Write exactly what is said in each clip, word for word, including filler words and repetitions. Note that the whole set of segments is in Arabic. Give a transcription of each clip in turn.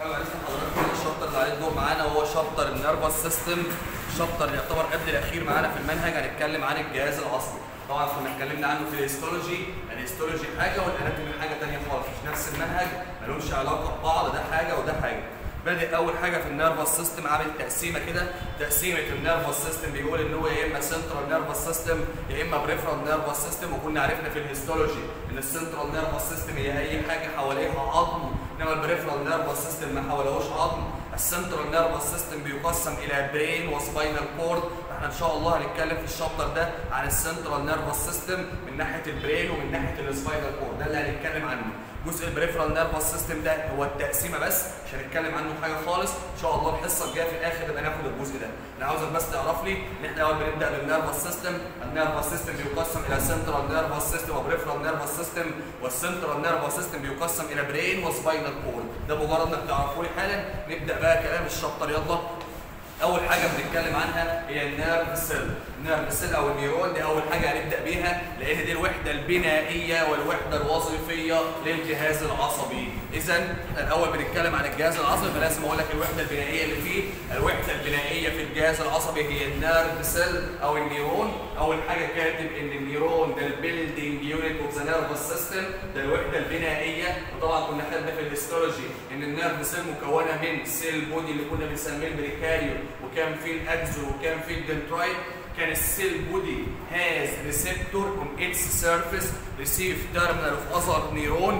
حابب اسال حضرتك الشابتر اللي عليه الدور معانا وهو شابتر النيرفس سيستم. الشابتر اللي يعتبر قبل الاخير معانا في المنهج. هنتكلم عن الجهاز العصبي. طبعا كنا اتكلمنا عنه في الهيستولوجي، الهيستولوجي حاجه والاناتومي حاجه ثانيه خالص، مش نفس المنهج، مالهمش علاقه ببعض، ده حاجه وده حاجه. بادئ اول حاجه في النيرفس سيستم عامل تقسيمه كده، تقسيمه النيرفس سيستم بيقول ان هو يا اما سنترال نيرفس سيستم يا اما بريفرال نيرفس سيستم. وكنا عرفنا في الهيستولوجي ان السنترال نيرفس سيستم هي اي حاجه حواليها عظم، انما البريفرال نيرفس سيستم ما حواليهوش عظم. السنترال نيرفس سيستم بيقسم الى برين وسباينال كورد. احنا ان شاء الله هنتكلم في الشابتر ده عن السنترال نيرفس سيستم من ناحيه البرين ومن ناحيه السباينال كورد، ده اللي هنتكلم عنه. جزء البريفرال نيرفس سيستم ده هو التقسيمه بس، مش هنتكلم عنه حاجه خالص. ان شاء الله الحصه الجايه في الاخر نبقى ناخد الجزء ده. انا عاوزك بس تعرف لي ان احنا اول بنبدا بالنيرفس سيستم. النيرفس سيستم بيقسم الى سنترال نيرفس سيستم وبريفرال نيرفس سيستم، والسنترال نيرفس سيستم بيقسم الى برين وسباينال كورد. ده مجرد انك تعرفه لي حالا. نبدا بقى كلام الشابتر. يلا. اول حاجه بنتكلم عنها هي النيرف سيل. النيرف سيل او النيورون دي اول حاجه هنبدا بيها، لان دي الوحده البنائيه والوحده الوظيفيه للجهاز العصبي. اذا الاول بنتكلم عن الجهاز العصبي، فلازم اقول لك الوحده البنائيه اللي فيه. الوحده البنائيه في الجهاز العصبي هي النيرف سيل او النيورون. اول حاجه كاتب ان النيورون ده البيلدينج يونت اوف ذا نيرفس سيستم، ده الوحده البنائيه. وطبعا كنا خدنا في الهيستولوجي ان النيرف سيل مكونه من سيل بودي اللي كنا بنسميه البريكاريو، وكان فيه الاكزون وكان فيه الدنترايد. كان السيل بودي has receptor on its surface receive terminal of other neuron.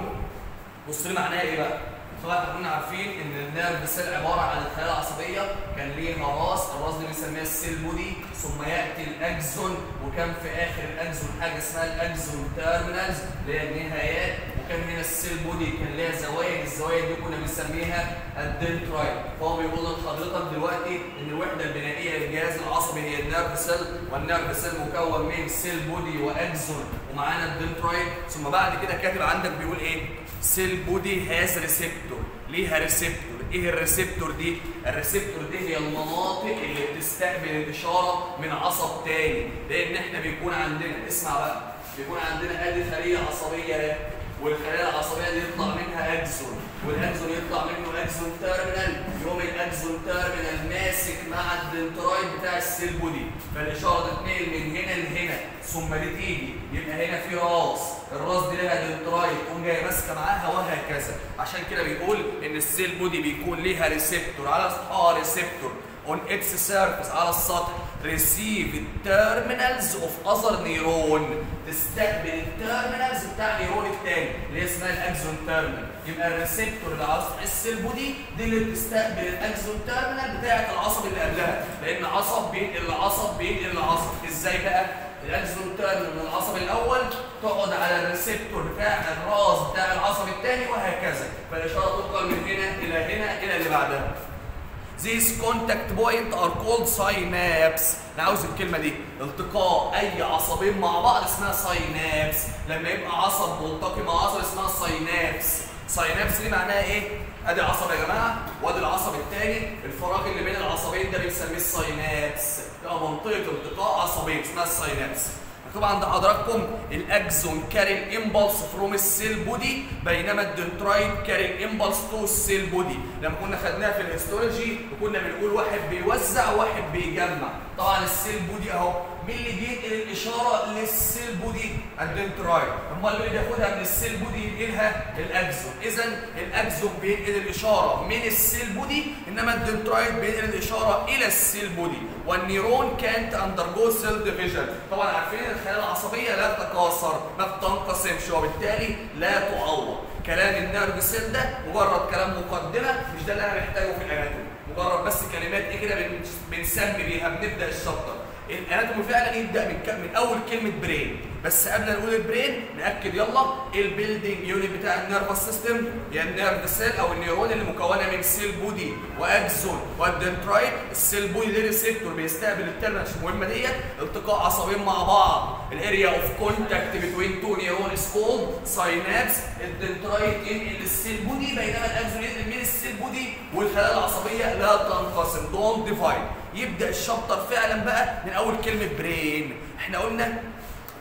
بص لي معناها ايه بقى؟ طبعا احنا كنا عارفين ان النيرف سيل عباره عن الخلايا العصبيه، كان ليها راس، الراس دي بنسميها السيل بودي، ثم ياتي الاكزون، وكان في اخر الاكزون حاجه اسمها الاكزون تيرمينالز اللي هي النهايات، وكان هنا السيل بودي كان ليها زوايد، الزوايد دي كنا بنسميها الدنترايد. فهو بيقول لحضرتك دلوقتي ان الوحده البنائيه للجهاز العصبي هي النيرف سيل، والنيرف سيل مكون من سيل بودي واكزون ومعانا الدنترايد. ثم بعد كده كاتب عندك بيقول ايه؟ سيل بودي هاز ريسبتور، ليها ريسبتور. ايه الريسبتور دي؟ الريسبتور دي هي المناطق اللي بتستقبل الاشاره من عصب تاني، لان احنا بيكون عندنا، اسمع بقى، بيكون عندنا ادي خليه عصبيه اهي، والخلايا العصبيه دي يطلع منها اكزون، والاكزون يطلع منه اكزون تيرمينال، يقوم الاكزون تيرمينال ماسك مع الدنترايد بتاع السيل بودي، فالاشاره تتنقل من هنا لهنا، ثم دي تيجي يبقى هنا في راس، الراس دي لها دنترايد تقوم جايه ماسكه معاها وهكذا. عشان كده بيقول ان السيل بودي بيكون ليها ريسبتور على سطحها، ريسبتور on its surface على السطح، receive terminals of other neuron، تستقبل التيرمينالز بتاع النيرون الثاني اللي هي اسمها الاكزون تيرمينال. يبقى الريسبتور اللي على سطح السيل بودي دي اللي بتستقبل الاكزون تيرمينال بتاعه العصب اللي قبلها، لان عصب بينقل لعصب بينقل لعصب. ازاي بقى؟ الاكزون تيرمينال من العصب الاول تقعد على الريسبتور بتاع الراس بتاع العصب الثاني وهكذا، فالاشاره تنقل من هنا الى هنا الى اللي بعدها. These contact point are called synapse. أنا عاوز الكلمة دي، التقاء أي عصبين مع بعض اسمها ساينابس. لما يبقى عصب ملتقي مع عصب اسمها ساينابس. ساينابس دي معناها إيه؟ أدي عصب يا جماعة، وأدي العصب الثاني، الفراغ اللي بين العصبين ده بنسميه الساينابس. تبقى منطقة التقاء عصبين اسمها الساينابس. مكتوب عند حضراتكم الاكزون كاري الامبلس فروم السيل بودي، بينما الدنترايد كاري الامبلس تو السيل بودي. لما كنا خدناها في الهيستولوجي وكنا بنقول واحد بيوزع وواحد بيجمع. طبعا السيل بودي اهو، مين اللي بينقل الاشاره للسيل بودي؟ الدنترايد. امال مين اللي بياخدها من السيل بودي ينقلها؟ الاكزون. اذا الاكزون بينقل الاشاره من السيل بودي، انما الدنترايد بينقل الاشاره الى السيل بودي. والنيرون كانت اندرجو سيل ديفيجن. طبعا عارفين الخلايا العصبيه لا تتكاثر، ما بتنقسمش، وبالتالي لا تعوض. كلام النيرف سيل ده مجرد كلام مقدمه، مش ده اللي انا محتاجه في الاناتومي، مجرد بس كلمات ايه كده بنسمي بيها، بنبدا الشابتر. الاناتومي فعلا يبدا من, من اول كلمه برين، بس قبل ما نقول البرين ناكد يلا البيلدينج يونت بتاع النيرفس سيستم هي النيرف سيل او النيورون اللي مكونه من سيل بودي واكزون والدنترايد. السيل بودي ده ريسبتور بيستقبل التيرمينال المهمه ديت، التقاء عصبين مع بعض، الاريا اوف كونتاكت بتوين تو نيورون از كولد ساينابس. الدنترايد ينقل للسيل بودي، بينما الاكزون ينقل من السيل بودي، والخلايا العصبيه لا تنقسم، دونت ديفايد. يبدا الشابتر فعلا بقى من اول كلمه برين. احنا قلنا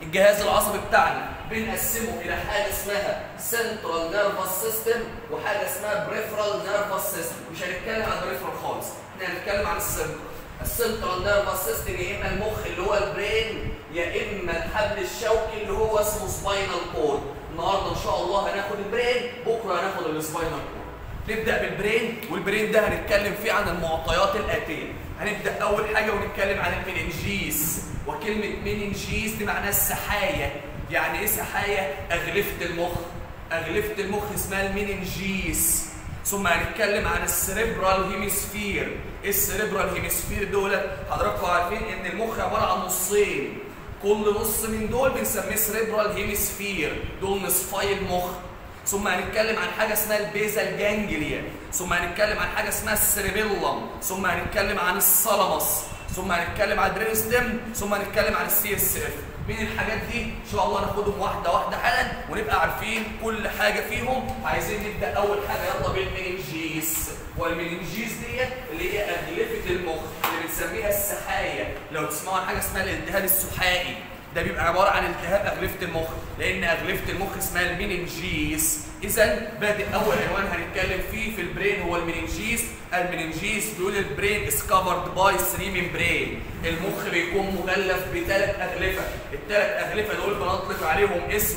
الجهاز العصبي بتاعنا بنقسمه الى حاجه اسمها سنترال نيرفس سيستم وحاجه اسمها بريفرال نيرفس سيستم. مش هنتكلم عن البريفرال خالص، احنا هنتكلم عن السنترال. السنترال نيرفس سيستم يا اما المخ اللي هو البرين يا اما الحبل الشوكي اللي هو اسمه سباينال كورد. النهارده ان شاء الله هناخد البرين، بكره هناخد السباينال كورد. نبدا بالبرين، والبرين ده هنتكلم فيه عن المعطيات الاتيه. هنبدا اول حاجه ونتكلم عن المننجيز، وكلمه مننجيز دي معناها السحايا. يعني ايه سحايا؟ اغلفه المخ. اغلفه المخ اسمها المننجيز. ثم هنتكلم عن السريبرال هيمسفير. ايه السريبرال هيمسفير دول؟ حضراتكم عارفين ان المخ عباره عن نصين، كل نص من دول بنسميه سريبرال هيمسفير، دول نصفي المخ. ثم هنتكلم عن حاجه اسمها البيزال جانجليا، ثم هنتكلم عن حاجه اسمها السيربيلم، ثم هنتكلم عن الثالاموس، ثم هنتكلم عن البرين ستيم، ثم هنتكلم عن السي اس اف. من الحاجات دي ان شاء الله ناخدهم واحده واحده حالا ونبقى عارفين كل حاجه فيهم. عايزين نبدا اول حاجه يلا بالمننجيز. والمننجيز ديت اللي هي اغلفه المخ اللي بنسميها السحايا. لو تسمعوا عن حاجه اسمها الالتهاب السحائي، ده بيبقى عباره عن التهاب اغلفه المخ، لان اغلفه المخ اسمها المننجيز. اذا بادئ اول عنوان هنتكلم فيه في البرين هو المننجيز. المننجيز بيقول البرين is covered by three membrane. المخ بيكون مغلف بثلاث اغلفه، الثلاث اغلفه دول بنطلق عليهم اسم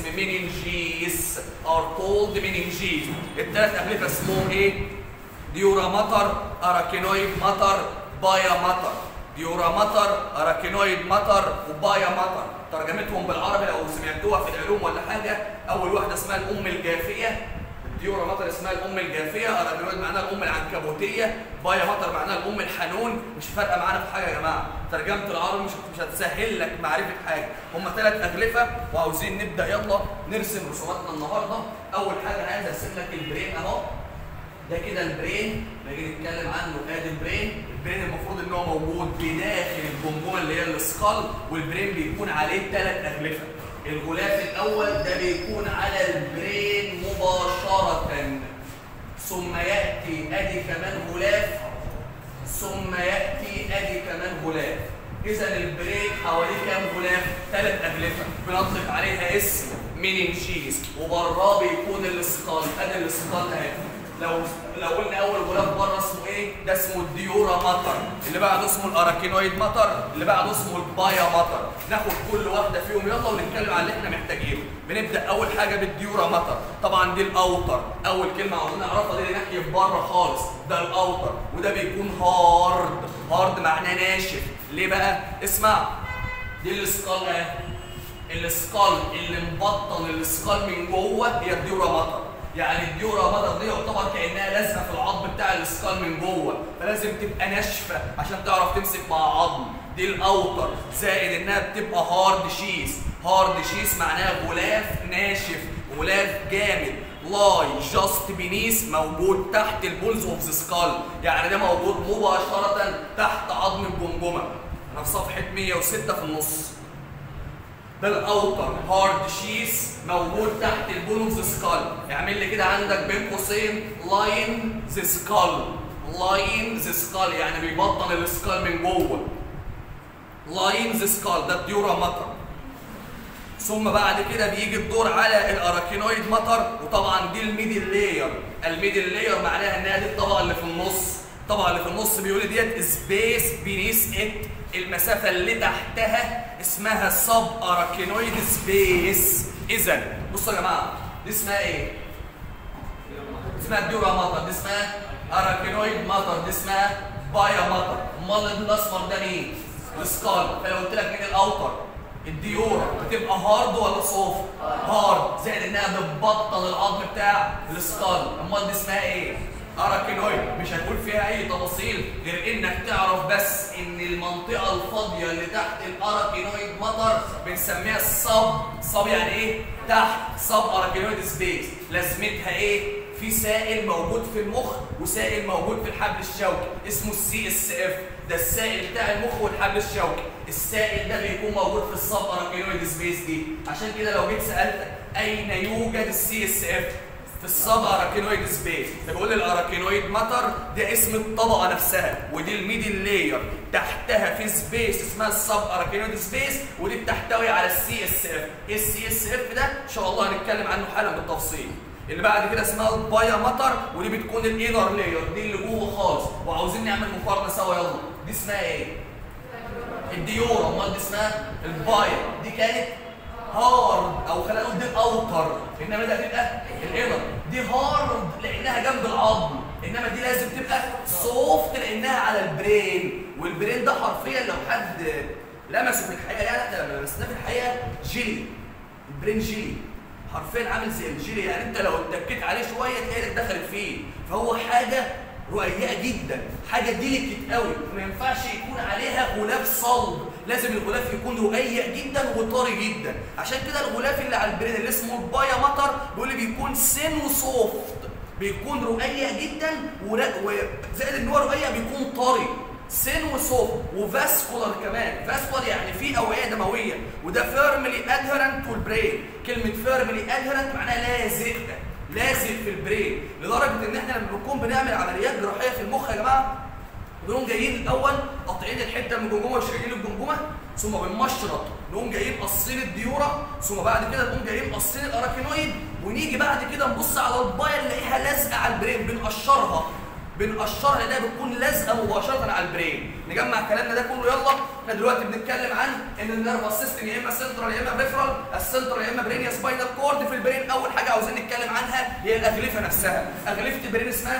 مننجيز، are called مننجيز. الثلاث اغلفه اسمهم ايه؟ ديورا ماتر، اراكينويد ماتر، بايا ماتر. ديورا ماتر، اراكينويد ماتر، وبايا ماتر. ترجمتهم بالعربي لو سمعتوها في العلوم ولا حاجه، اول واحده اسمها الام الجافيه. الديورا ماتر اسمها الام الجافيه، اراكينويد معناها الام العنكبوتيه، بايا ماتر معناها الام الحنون. مش فارقه معانا في حاجه يا جماعه، ترجمه العربي مش مش هتسهل لك معرفه حاجه. هم ثلاث اغلفه وعاوزين نبدا يلا نرسم رسوماتنا النهارده. اول حاجه انا عايز ارسم لك البرين اهو. ده كده البرين، نيجي نتكلم عنه. ادي البرين، البرين المفروض ان هو موجود بداخل الجمجمه اللي هي السكال، والبرين بيكون عليه ثلاث اغلفه. الغلاف الاول ده بيكون على البرين مباشره، ثم ياتي ادي كمان غلاف، ثم ياتي ادي كمان غلاف. اذا البرين حواليه كام غلاف؟ ثلاث اغلفه بنطلق عليها اسم مننجيز، وبراه بيكون السكال. ادي السكال اهي. لو لو قلنا اول غلاف بره اسمه ايه؟ ده اسمه الديورا ماتر، اللي بعده اسمه الاراكينويد ماتر، اللي بعده اسمه البايا ماتر. ناخد كل واحده فيهم يلا ونتكلم عن اللي احنا محتاجينه. بنبدا اول حاجه بالديورا ماتر. طبعا دي الاوتر، اول كلمه عاوزين نعرفها دي ناحيه بره خالص، ده الاوتر، وده بيكون هارد. هارد معناه ناشف. ليه بقى؟ اسمع، دي السكال اهي. السكال اللي مبطن السكال من جوه هي الديورا ماتر. يعني الديورا ماتر دي يعتبر كانها لازقه في العظم بتاع السكال من جوه، فلازم تبقى ناشفه عشان تعرف تمسك مع عظم. دي الاوتر، زائد انها بتبقى هارد شيس. هارد شيس معناها غلاف ناشف، غلاف جامد. لاي جاست بينيس، موجود تحت البولز اوف ذا سكال، يعني ده موجود مباشره تحت عظم الجمجمه. انا في صفحه مية وستة في النص. ده الاوتر هارد شيس موجود تحت البون اوف ذا سكال. اعمل لي كده عندك بين قوسين لاين ذا سكال. لاين ذا سكال يعني بيبطن السكال من جوه. لاين ذا سكال ده الديورا ماتر. ثم بعد كده بيجي الدور على الاراكينويد ماتر، وطبعا دي الميدل لاير. الميدل لاير معناها انها دي الطبقه اللي في النص. الطبقه اللي في النص بيقول ديت سبيس بينيس ات، المسافه اللي تحتها اسمها سب اراكينويد سبيس. اذا بصوا يا جماعه، دي اسمها ايه؟ اسمها الديورا ماتر، دي اسمها اراكينويد ماتر، دي اسمها بايا ماتر. امال الاسمر ده مين؟ السكال. فلو قلت لك مين الاوتر؟ الديورا. بتبقى هارد ولا سوفت؟ هارد، زائد انها بتبطل العظم بتاع السكال. امال دي اسمها ايه؟ اراكينويد. مش هنقول فيها اي تفاصيل غير انك تعرف بس ان المنطقه الفاضيه اللي تحت الاراكينويد ماتر بنسميها الصب. صب يعني ايه؟ تحت. صب اراكينويد سبيس. لازمتها ايه؟ في سائل موجود في المخ وسائل موجود في الحبل الشوكي اسمه السي اس اف. ده السائل بتاع المخ والحبل الشوكي. السائل ده بيكون موجود في الصب اراكينويد سبيس دي. عشان كده لو جيت سالتك اين يوجد السي اس اف؟ في السب اراكينويد سبيس. فبيقول لي الاراكينويد ماتر ده اسم الطبقه نفسها، ودي الميدل لاير تحتها في سبيس اسمها السب اراكينويد سبيس، ودي بتحتوي على السي اس اف. ايه السي اس اف ده؟ ان شاء الله هنتكلم عنه حالا بالتفصيل. اللي بعد كده اسمها البايا ماتر، ودي بتكون الانر لاير، دي اللي جوه خالص. وعاوزين نعمل مقارنه سوا، يلا. دي اسمها ايه؟ الديورا. امال دي اسمها البايا. دي كانت هارد، او خلينا نقول دي الاوتر، انما ده هتبقى الانر. دي هارد لانها جنب العظم، انما دي لازم تبقى سوفت لانها على البرين. والبرين ده حرفيا لو حد لمسه في الحقيقه، يعني احنا لما لمسناه في الحقيقه جيلي. البرين جيلي حرفيا عامل زي الجيلي، يعني انت لو اتكيت عليه شويه تلاقي ايدك دخلت فيه. فهو حاجه رقيقه جدا، حاجه ديليكت قوي، ما ينفعش يكون عليها غلاف صلب، لازم الغلاف يكون رقيق جدا وطري جدا. عشان كده الغلاف اللي على البرين اللي اسمه البايا ماتر بيقول لي بيكون سن وسوفت، بيكون رقيق جدا، وزائد ان هو رقيق بيكون طري، سن وسوفت وفاسكولار كمان. فاسكولار يعني فيه اوعيه دمويه، وده فيرملي ادهرنت تو البرين. كلمه فيرملي ادهرنت معناها لازق، لازق في البرين، لدرجه ان احنا لما بنكون بنعمل عمليات جراحيه في المخ يا جماعه بنقوم جايين الاول قاطعين الحته من الجمجمه وشايلين الجمجمه، ثم بالمشرط نقوم جايين قاصين الديوره، ثم بعد كده نقوم جايين قاصين الاراكينويد، ونيجي بعد كده نبص على البايا نلاقيها لازقه على البرين، بنقشرها بنقشرها لانها بتكون لازقه مباشره على البرين. نجمع كلامنا ده كله، يلا. احنا دلوقتي بنتكلم عن ان النيرفس سيستم يا اما سنترال يا اما بريفرال، السنترال يا اما برين يا سباينال كورد. في البرين اول حاجه عاوزين نتكلم عنها هي الاغلفه نفسها. اغلفه البرين اسمها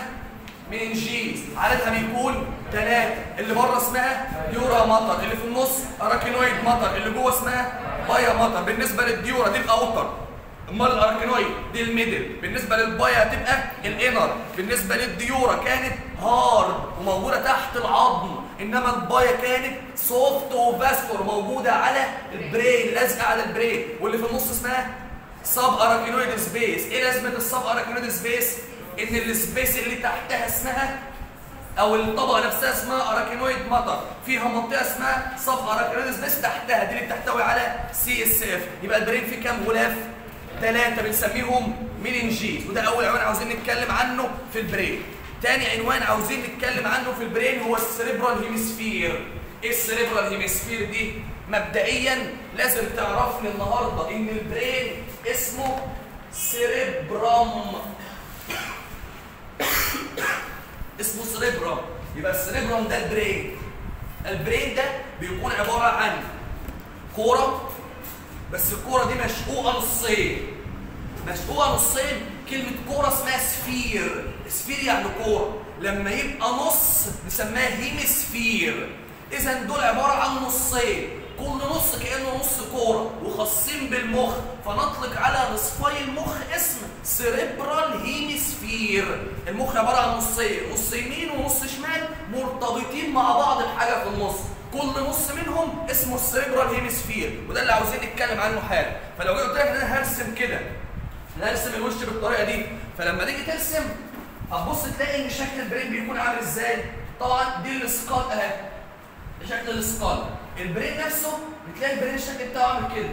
مننجيز، عددها بيكون ثلاثه. اللي بره اسمها ديورا ماتر، اللي في النص اراكينويد ماتر، اللي جوه اسمها بايا ماتر. بالنسبه للديورا دي الاوتر، امال الاراكينويد دي الميدل. بالنسبه للبايا هتبقى الانر. بالنسبه للديورا كانت هارد وموجوده تحت العظم، انما البايا كانت سوفت وفاسكور موجوده على البرين، لازقه على البرين. واللي في النص اسمها سب اراكينويد سبيس. ايه لازمه السب اراكينويد سبيس؟ ان السبيس اللي تحتها اسمها، او الطبقه نفسها اسمها اراكينويد ماتر، فيها منطقه اسمها سب اراكينويد سبيس تحتها، دي اللي بتحتوي على سي اس اف. يبقى البرين فيه كام غلاف؟ ثلاثه، بنسميهم مننجيز. وده اول عنوان عاوزين نتكلم عنه في البرين. تاني عنوان عاوزين نتكلم عنه في البرين هو السريبرال هيمسفير. ايه السريبرال هيمسفير دي؟ مبدئيا لازم تعرف لي النهارده ان البرين اسمه سيريبرام. اسمه سريبرام. يبقى السريبرام ده البرين. البرين ده بيكون عباره عن كوره، بس الكوره دي مشقوقه نصين. مشقوقه نصين، كلمه كوره اسمها سفير. سفير يعني كوره، لما يبقى نص نسميها هيمسفير. اذا دول عباره عن نصين، كل نص كانه نص كوره وخاصين بالمخ، فنطلق على نصفي المخ اسم سيريبرال هيمسفير. المخ عباره عن نصين، نص يمين ونص شمال مرتبطين مع بعض بحاجه في النص، كل نص منهم اسمه السيريبرال هيمسفير، وده اللي عاوزين نتكلم عنه حالا. فلو جيت قلت لك ان انا هرسم كده، انا هرسم الوش بالطريقه دي، فلما تيجي ترسم هتبص تلاقي ان شكل البرين بيكون عامل ازاي؟ طبعا دي السكال اهي، ده شكل السكال. البرين نفسه بتلاقي البرين الشكل بتاعه عامل كده.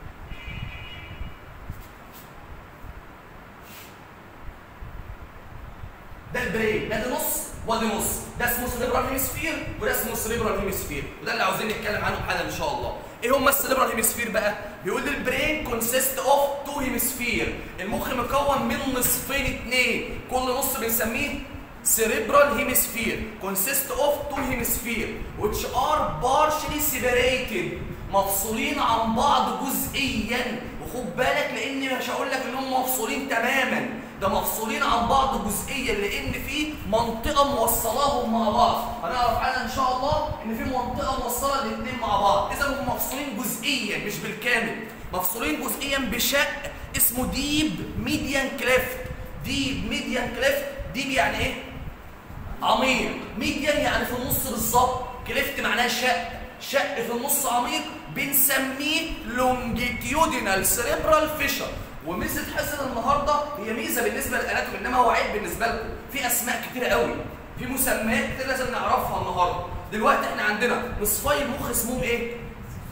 ده البرين، ده ده نص وادي نص، ده اسمه سيريبرال هيمسفير وده اسمه سيريبرال هيمسفير، وده اللي عاوزين نتكلم عنه حالا ان شاء الله. ايه هم السيريبرال هيمسفير بقى؟ بيقول البرين كونسيست اوف تو هيمسفير، المخ مكون من نصفين اثنين، كل نص بنسميه cerebral hemisphere consist of two hemisphere which are partially separated، مفصولين عن بعض جزئيا. وخد بالك لان مش هقول لك انهم مفصولين تماما، ده مفصولين عن بعض جزئيا لان في منطقه موصلاهم مع بعض. هنعرف عنها ان شاء الله ان في منطقه موصله الاثنين مع بعض. اذا هم مفصولين جزئيا مش بالكامل، مفصولين جزئيا بشق اسمه ديب ميديان كليفت. ديب ميديان كليفت، ديب يعني ايه؟ عميق، ميديان يعني في النص بالظبط، كليفت معناها شق، شق في النص عميق، بنسميه لونجيتيودينال سيريبرال فيشر. وميزه حصه النهارده هي ميزه بالنسبه للاناتومي، انما هو عيب بالنسبه لكم، في اسماء كتيره قوي، في مسميات كتير لازم نعرفها النهارده. دلوقتي احنا عندنا نصفي المخ اسمهم ايه؟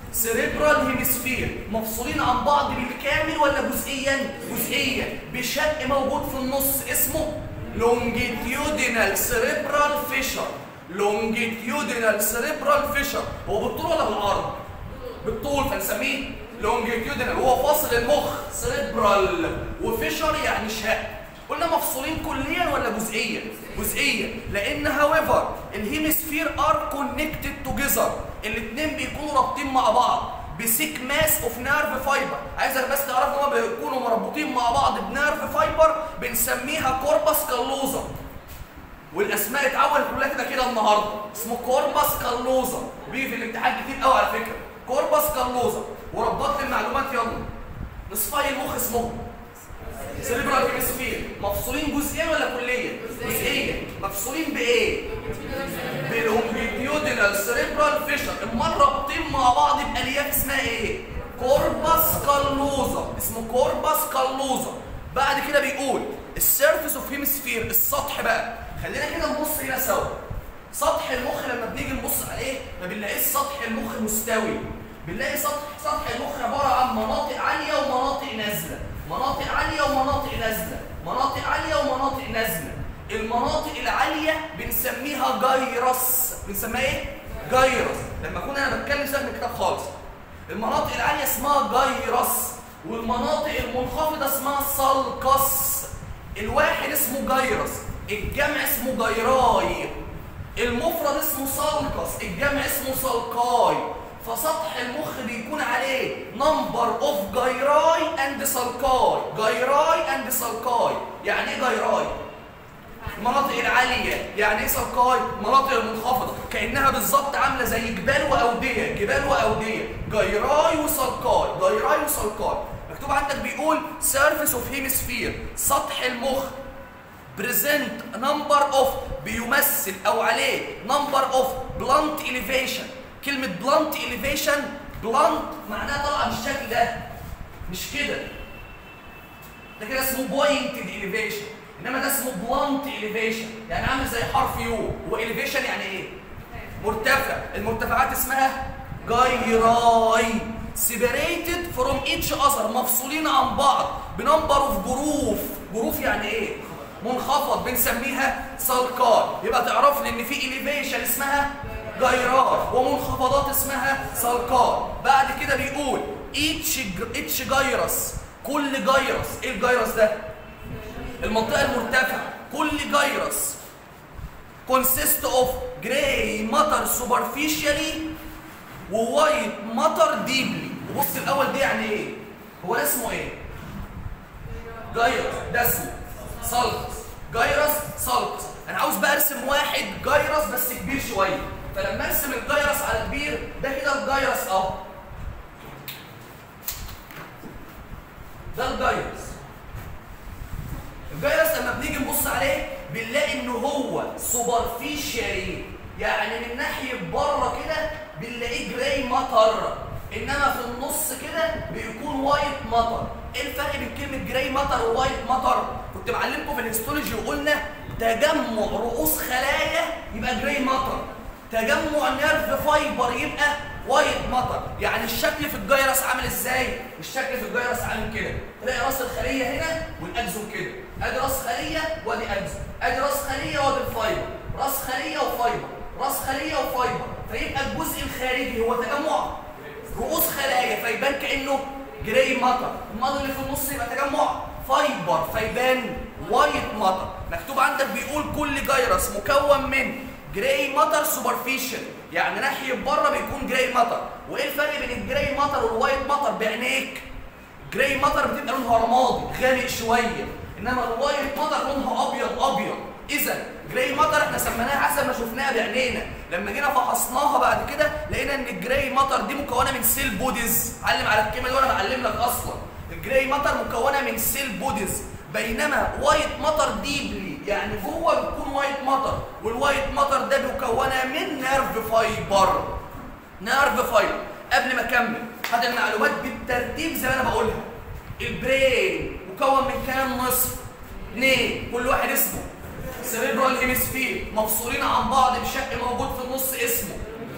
سيريبرال هيمسفير مفصولين عن بعض بالكامل ولا جزئيا؟ جزئيا بشق موجود في النص اسمه لونجيتيودينال سيريبرال فيشر. لونجيتيودينال سيريبرال فيشر هو بالطول ولا بالعرض؟ بالطول فنسميه لونجيتيودينال. هو فاصل المخ سيريبرال وفيشر يعني شق. قلنا مفصولين كليا ولا جزئيا؟ جزئيا لان هاويفر الهيمسفير ار كونكتد توجذر، الاثنين بيكونوا رابطين مع بعض بسيك ماس اوف نيرف فايبر. عايزك بس تعرف ان هم بيكونوا مربوطين مع بعض بنيرف فايبر بنسميها كوربس كالوزا. والاسماء اتعودت كلها كده كده النهارده اسمه كوربس كالوزا، بيجي في الامتحان كتير قوي على فكره كوربس كالوزا. وربطت المعلومات يلا. نصفي المخ اسمهم سيريبرال هيمسفير مفصولين جزئيا ولا كليا؟ جزئيا. مفصولين بايه؟ باللونجيتيودينال سيريبرال فيشر. امال رابطين مع بعض بالياف اسمها ايه؟ كوربس كالوزا. اسمه كوربس كالوزا. بعد كده بيقول السيرفيس اوف هيمسفير السطح بقى. خلينا كده نبص هنا سوا. سطح المخ لما بنيجي نبص عليه ما بنلاقيش سطح المخ مستوي، بنلاقي سطح سطح المخ عباره عن مناطق عاليه ومناطق نازله، مناطق عاليه ومناطق نازله، مناطق عاليه ومناطق نازله. المناطق العاليه بنسميها جيرس. بنسميها ايه؟ جيرس. لما كنا انا بتكلم سهل الكتاب خالص. المناطق العاليه اسمها جيرس والمناطق المنخفضه اسمها سالكس. الواحد اسمه جيرس، الجمع اسمه جيراي، المفرد اسمه سالكس، الجمع اسمه سالكاي. فسطح المخ بيكون عليه نمبر اوف جيراي اند سالكاي. جيراي اند سالكاي يعني ايه جيراي؟ المناطق العاليه. يعني ايه سالكاي؟ المناطق المنخفضه. كانها بالظبط عامله زي جبال واوديه، جبال واوديه. جيراي وسالكاي، جيراي وسالكاي. مكتوب عندك بيقول سيرفيس اوف هيمسفير سطح المخ بريزنت نمبر اوف بيمثل او عليه نمبر اوف بلانت اليفيشن. كلمة بلانت اليفيشن بلانت معناها طالعة بالشكل ده مش كده. ده كده اسمه بوينتد اليفيشن، انما ده اسمه بلانت اليفيشن يعني عامل زي حرف يو. واليفيشن يعني ايه؟ مرتفع. المرتفعات اسمها جيراي. سيبريتد فروم ايتش اذر مفصولين عن بعض بنمبر اوف جروف. جروف يعني ايه؟ منخفض بنسميها سالكاي. يبقى تعرف لي ان في اليفيشن اسمها جيراي ومنخفضات اسمها سالكاي. بعد كده بيقول ايتش ايتش جيرس. كل جيرس. ايه الجيرس ده؟ المنطقه المرتفعه. كل جيرس consist of gray matter superficially ووايت matter deeply. وبص الاول دي يعني ايه؟ هو ده اسمه ايه؟ جيرس. ده اسمه سالكس. جيرس سالكس. انا عاوز بقى ارسم واحد جيرس بس كبير شويه. فلما ارسم الجيرس على كبير ده كده الجيرس اهو. ده الجيرس. الجيرس لما بنيجي نبص عليه بنلاقي ان هو سوبرفيشالي يعني من ناحيه بره كده بنلاقيه جراي ماتر، انما في النص كده بيكون وايت ماتر. ايه الفرق بين كلمه جراي ماتر ووايت ماتر؟ كنت معلمكم في الهيستولوجي وقلنا تجمع رؤوس خلايا يبقى جراي ماتر، تجمع نيرف فايبر يبقى وايت ماتر. يعني الشكل في الجيرس عامل ازاي؟ الشكل في الجيرس عامل كده. تلاقي راس الخليه هنا والاكزون كده. ادي راس خليه وادي اكزون، ادي راس خليه وادي الفايبر، راس خليه وفايبر، راس خليه وفايبر. فيبقى الجزء الخارجي هو تجمع رؤوس خلايا فيبان كانه جراي ماتر. الماضي اللي في النص يبقى تجمع فايبر فيبان وايت ماتر. مكتوب عندك بيقول كل جيرس مكون من جراي ماتر سوبرفيشال يعني ناحيه بره بيكون جراي ماتر. وايه الفرق بين الجراي ماتر والوايت ماتر بعينيك؟ جراي ماتر بتبقى لونها رمادي غامق شويه، انما الوايت ماتر لونها ابيض ابيض. اذا جراي ماتر احنا سميناها حسب ما شفناها بعينينا. لما جينا فحصناها بعد كده لقينا ان الجراي ماتر دي مكونه من سيل بوديز. علم على الكلمه دي وانا بعلم لك اصلا. الجراي ماتر مكونه من سيل بوديز، بينما وايت ماتر ديبلي يعني جوه بتكون وايت ماتر، والوايت ماتر ده مكونه من نيرف فايبر. نيرف فايبر. قبل ما اكمل هات المعلومات بالترتيب زي ما انا بقولها. البرين مكون من كام نصف؟ اثنين، كل واحد اسمه سيريبرال هيمسفير مفصولين عن بعض بشق موجود في النص اسمه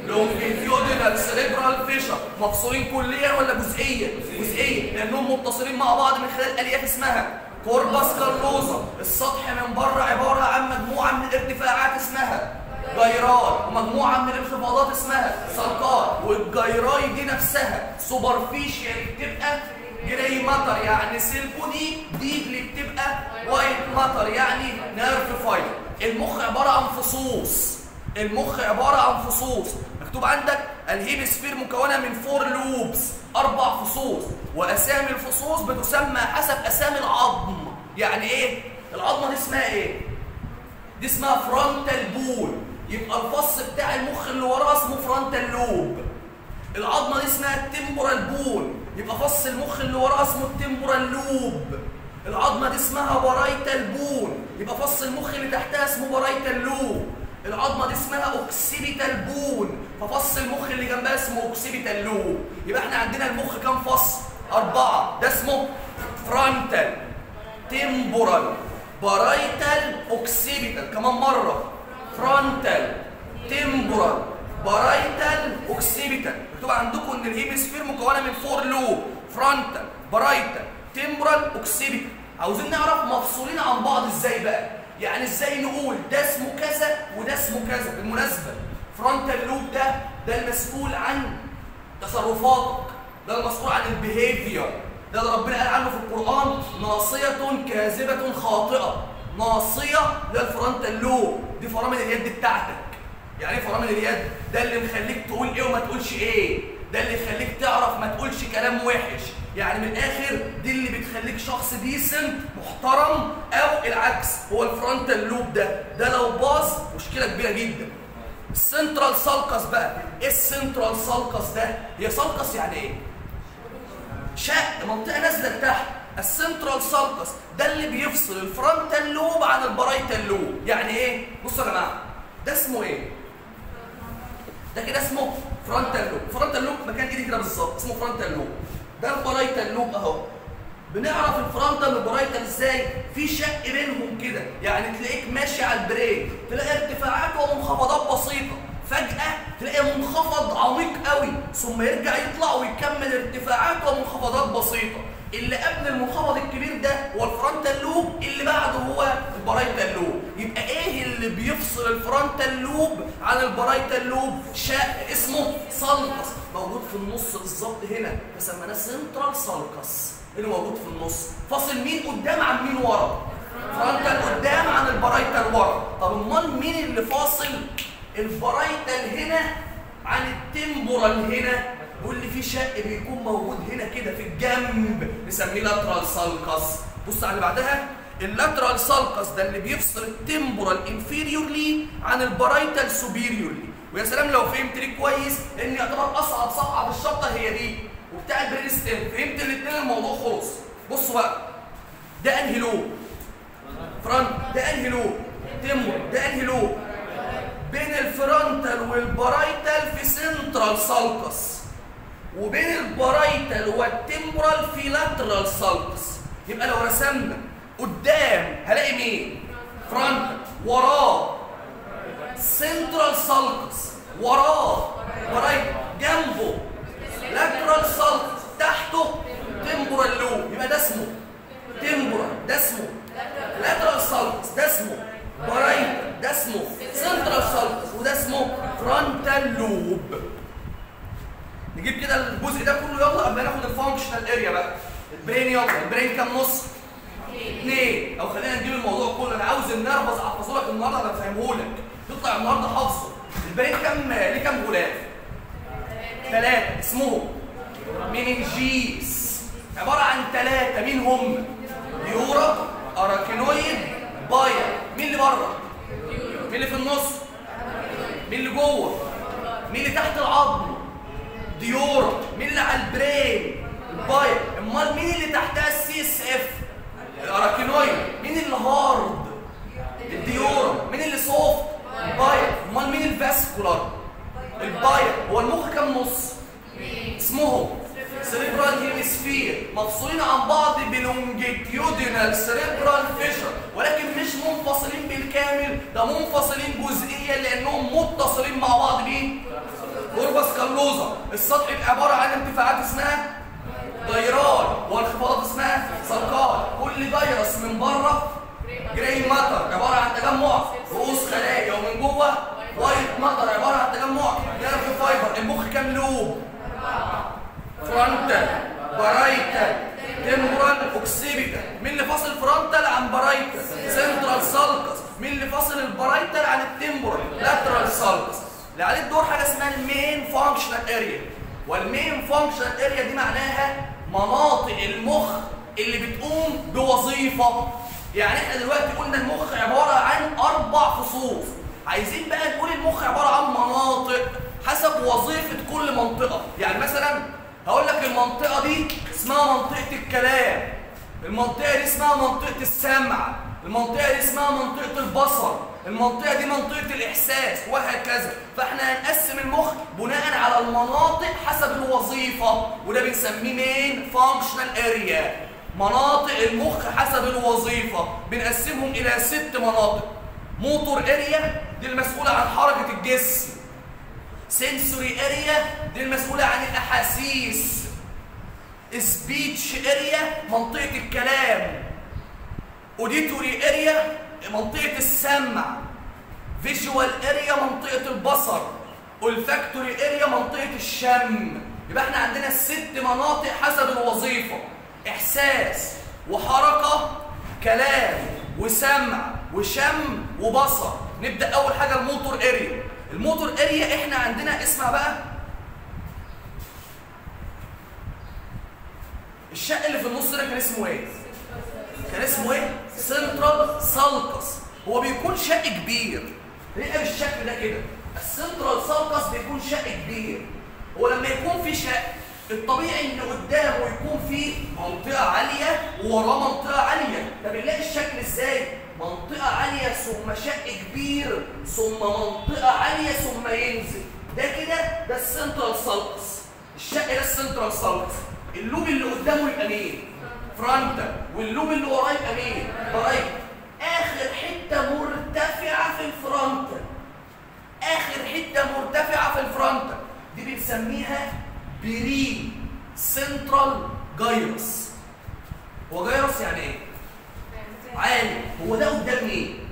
لونجيتيودينال سيريبرال فيشر. مفصولين كليا ولا جزئيا؟ جزئيا، لانهم متصلين مع بعض من خلال الياف اسمها كوربس كالوزا. السطح من بره عباره عن مجموعه من الارتفاعات اسمها جيراي، ومجموعه من الانخفاضات اسمها سلقاء، والجيراي دي نفسها سوبرفيشال بتبقى جراي ماتر يعني سيلبودي، دي اللي بتبقى وايت ماتر يعني نيرف فايبر. المخ عباره عن فصوص، المخ عباره عن فصوص. مكتوب عندك الهيمسفير مكونه من فور لوبس، اربع فصوص، واسامي الفصوص بتسمى حسب اسامي العظم. يعني ايه؟ العظمه دي اسمها ايه؟ دي اسمها فرونتال بول، يبقى الفص بتاع المخ اللي وراه اسمه فرونتال لوب. العظمه دي اسمها التمبورال بول، يبقى فص المخ اللي وراه اسمه التمبورال لوب. العظمه دي اسمها بارايتال بول، يبقى فص المخ اللي تحتها اسمه بارايتال لوب. العظمه دي اسمها اوكسيبيتال بول، ففص المخ اللي جنبها اسمه اوكسيبيتال لوب. يبقى احنا عندنا المخ كام فص؟ اربعه. ده اسمه فرونتال، تمبورال، بارايتال، اوكسيبيتال. كمان مره، فرونتال، تمبورال، بارايتال، اوكسيبيتال. مكتوب عندكم ان الهيمسفير مكونه من فور لوب، فرونتال، بارايتال، تمبورال، اوكسيبيتال. عاوزين نعرف مفصولين عن بعض ازاي بقى؟ يعني ازاي نقول ده اسمه كذا وده اسمه كذا؟ بالمناسبه فرونتال لوب ده ده المسؤول عن تصرفاتك، ده المسؤول عن البيهيفير، ده اللي ربنا قال عنه في القران ناصيه كاذبه خاطئه. ناصيه ده الفرونتال لوب، دي فرامل اليد بتاعتك. يعني ايه فرامل اليد؟ ده اللي مخليك تقول ايه وما تقولش ايه، ده اللي يخليك تعرف ما تقولش كلام وحش. يعني من الاخر دي اللي بتخليك شخص ديسنت محترم، او العكس. هو الفرونتال لوب ده ده لو باظ مشكله كبيره جدا. السنترال سالكس بقى، ايه السنترال سالكس ده؟ هي سالكس يعني ايه؟ شق، منطقه نازله لتحت. السنترال سالكس ده اللي بيفصل الفرونتال لوب عن البرايتال لوب. يعني ايه؟ بصوا يا جماعه، ده اسمه ايه؟ ده كده اسمه فرونتال لوب. فرونتال لوب مكان ايدي كده بالظبط اسمه فرونتال لوب. ده البرايتال لوب اهو. بنعرف الفرونتال والبرايتال ازاي؟ في شق بينهم كده، يعني تلاقيك ماشي على البريك تلاقي ارتفاعات ومنخفضات بسيطه، فجاه تلاقي منخفض عميق قوي ثم يرجع يطلع ويكمل ارتفاعات ومنخفضات بسيطه. اللي قبل المنخفض الكبير ده هو الفرونتال لوب، اللي بعده هو البرايتال لوب. يبقى ايه اللي بيفصل الفرونتال لوب عن البرايتال لوب؟ شق اسمه سالكس موجود في النص بالظبط هنا، فسميناه سنترال سالكس اللي موجود في النص. فاصل مين قدام عن مين ورا؟ فرونتال قدام عن البرايتال ورا. طب امال مين اللي فاصل البرايتال هنا عن التمبورال هنا؟ بيقول لي في شق بيكون موجود هنا كده في الجنب نسميه لاترال سالكس. بص على اللي بعدها، اللاترال سالكس ده اللي بيفصل التمبورال انفيريورلي عن البرايتال سوبيريورلي. ويا سلام لو فهمت ليه كويس، لان يعتبر اصعب صفحه في الشابتر هي دي وبتاع البرين ستيم. فهمت الاثنين الموضوع خلص. بصوا بقى، ده انهي لوب؟ فرونت. ده انهي لوب؟ تمبورال. ده انهي لوب؟ بين الفرونتال والبرايتال في سنترال سالكس، وبين البرايتال والتمبورال في لاترال سالكس. يبقى لو رسمنا قدام هلاقي مين؟ فرونتال، وراه سنترال سالكس، وراه برايتال، جنبه لاترال سالكس، تحته تمبورال لوب. يبقى ده اسمه تمبورال، ده اسمه لاترال سالكس، ده اسمه برايتال، ده اسمه سنترال سالكس، وده اسمه فرونتال لوب. نجيب كده الجزء ده كله يلا قبل ما ناخد الفانكشنال اريا بقى. البرين يلا، البرين كام نص؟ اثنين. او خلينا نجيب الموضوع كله، انا عاوز النرفز احفظه لك النهارده، انا فاهمه لك تطلع النهارده حافظه. البرين كام ليه كام غلاف؟ ثلاثه. اسمهم مينينجيس، عباره عن ثلاثه. مين هم؟ ديورا، اراكينويد، بايا. مين اللي بره؟ مين اللي في النص؟ مين اللي جوه؟ مين اللي تحت العظم؟ ديورا. مين اللي على البرين؟ البايا. امال مين اللي تحتها السي اس اف؟ الاراكينويد. مين اللي هارد؟ الديورا. مين اللي سوفت؟ البايا. امال مين الفاسكولار؟ البايا. هو المخ كام نص؟ اسمهم سيريبرال هيمسفير، مفصولين عن بعض بلونجيتيودينال سيريبرال فيشر، ولكن مش منفصلين بالكامل، ده منفصلين جزئيا لانهم متصلين مع بعض بيه السطح يبقى عباره عن ارتفاعات اسمها ديران، وانخفاضات اسمها سرقان. كل فيروس من بره جراي ماتر عباره عن تجمع رؤوس خلايا، ومن جوه وايت ماتر عباره عن تجمع نيرف فايبر. المخ كام لوب؟ فرونتال، بارايتال، تمبرال، اوكسيبيتال. مين اللي فاصل فرونتال عن بارايتال؟ سنترال سالكس. مين اللي فاصل البارايتال عن التمبرال؟ لاترال سالكس. اللي عليه الدور حاجه اسمها المين فانكشنال اريا، والمين فانكشنال اريا دي معناها مناطق المخ اللي بتقوم بوظيفه. يعني احنا دلوقتي قلنا المخ عباره عن اربع فصوص، عايزين بقى نقول المخ عباره عن مناطق حسب وظيفه كل منطقه. يعني مثلا هقول لك المنطقه دي اسمها منطقه الكلام، المنطقه دي اسمها منطقه السمع، المنطقه دي اسمها منطقه البصر، المنطقه دي منطقه الاحساس، وهكذا. فاحنا هنقسم المخ بناء على المناطق حسب الوظيفه، وده بنسميه مين فانكشنال اريا. مناطق المخ حسب الوظيفه بنقسمهم الى ست مناطق. موتور اريا دي المسؤوله عن حركه الجسم، سنسوري اريا دي المسؤوله عن الاحاسيس، سبيتش اريا منطقه الكلام، اوديتوري اريا منطقه السمع، فيجوال اريا منطقه البصر، اولفاكتوري اريا منطقه الشم. يبقى احنا عندنا ست مناطق حسب الوظيفه: احساس وحركه، كلام وسمع وشم وبصر. نبدا اول حاجه الموتور اريا. الموتور اريا احنا عندنا، اسمع بقى، الشق اللي في النص ده كان اسمه ايه؟ كان اسمه ايه؟ سنترال سالكس. هو بيكون شق كبير، بيبقى بالشكل ده كده. السنترال سالكس بيكون شق كبير. هو لما يكون في شق الطبيعي ان قدامه يكون في منطقه عاليه ووراه منطقه عاليه. ده بنلاقي الشكل ازاي؟ منطقه عاليه ثم شق كبير ثم منطقه عاليه ثم ينزل. ده كده ده السنترال سالكس. الشق ده السنترال سالكس. اللوب اللي قدامه يبقى مين؟ فرونتال. واللوب اللي وراه يبقى مين؟ بارايت. اخر حته مرتفعه في الفرونتال، اخر حته مرتفعه في الفرونتال دي بنسميها بري سنترال جايروس. هو جايروس يعني ايه؟ عالي. هو ده قدام مين؟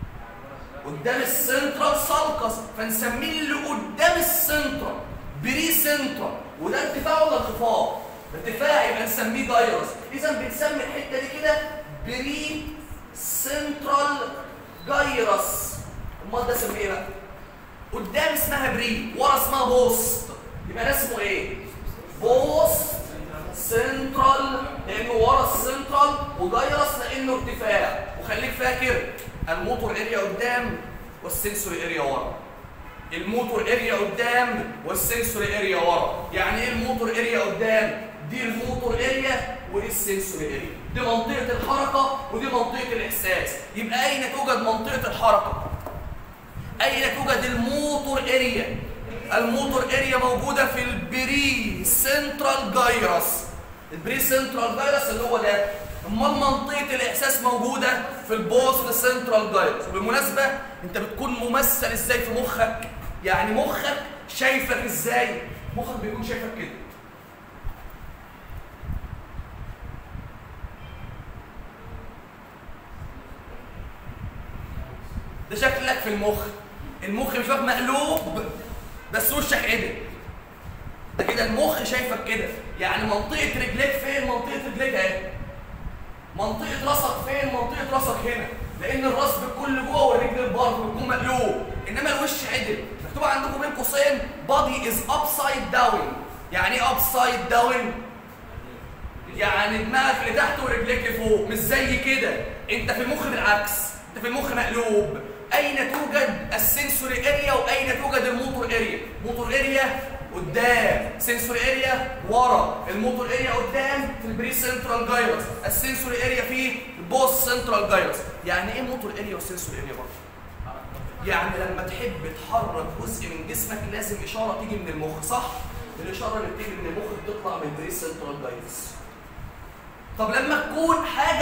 قدام السنترال سالكس، فنسميه اللي قدام السنترال بري سنترال. وده ارتفاع ولا انخفاض؟ ارتفاع، يبقى نسميه جايروس. اذا بنسمي الحته دي كده بري سنترال جايروس. امال ده اسمه ايه بقى؟ قدام اسمها بري، ورا اسمها بوست. يبقى ده اسمه ايه؟ بوست سنترال، لانه ورا السنترال، وجايروس لانه ارتفاع. وخليك فاكر الموتور اريا قدام والسنسوري اريا ورا. الموتور اريا قدام والسنسوري اريا ورا. يعني ايه الموتور اريا قدام؟ دي الموتور اريا ودي السنسوري اريا. دي منطقه الحركه ودي منطقه الاحساس. يبقى اين توجد منطقه الحركه؟ اين توجد الموتور اريا؟ الموتور اريا موجوده في البري سنترال جايروس. البري سنترال جايروس اللي هو ده. امال منطقه الاحساس موجوده في البوست سنترال جايروس. وبالمناسبه انت بتكون ممثل ازاي في مخك؟ يعني مخك شايفك ازاي؟ مخك بيكون شايفك كده. ده شكلك في المخ. المخ مش مقلوب بس وشك عدل. ده كده المخ شايفك كده. يعني منطقه رجليك فين؟ منطقه رجليك اهي. منطقه راسك فين؟ منطقه راسك هنا. لان الراس بتكون جوه والرجل لبره، بتكون مقلوب. انما الوش عدل. مكتوب عندكم بين قوسين body is upside down. يعني ايه upside down؟ يعني دماغك لتحت ورجليك لفوق، مش زي كده. انت في المخ بالعكس، انت في المخ مقلوب. اين توجد السنسوري اريا واين توجد الموتور اريا؟ موتور اريا قدام، سنسوري اريا ورا. الموتور اريا قدام في البري سنترال جايروس، السنسوري اريا في البوست سنترال جايروس. يعني ايه موتور اريا والسنسوري اريا برضه؟ يعني لما تحب تحرك جزء من جسمك لازم اشاره تيجي من المخ، صح؟ الاشاره اللي بتيجي من المخ بتطلع من البري سنترال جايروس. طب لما تكون حاجه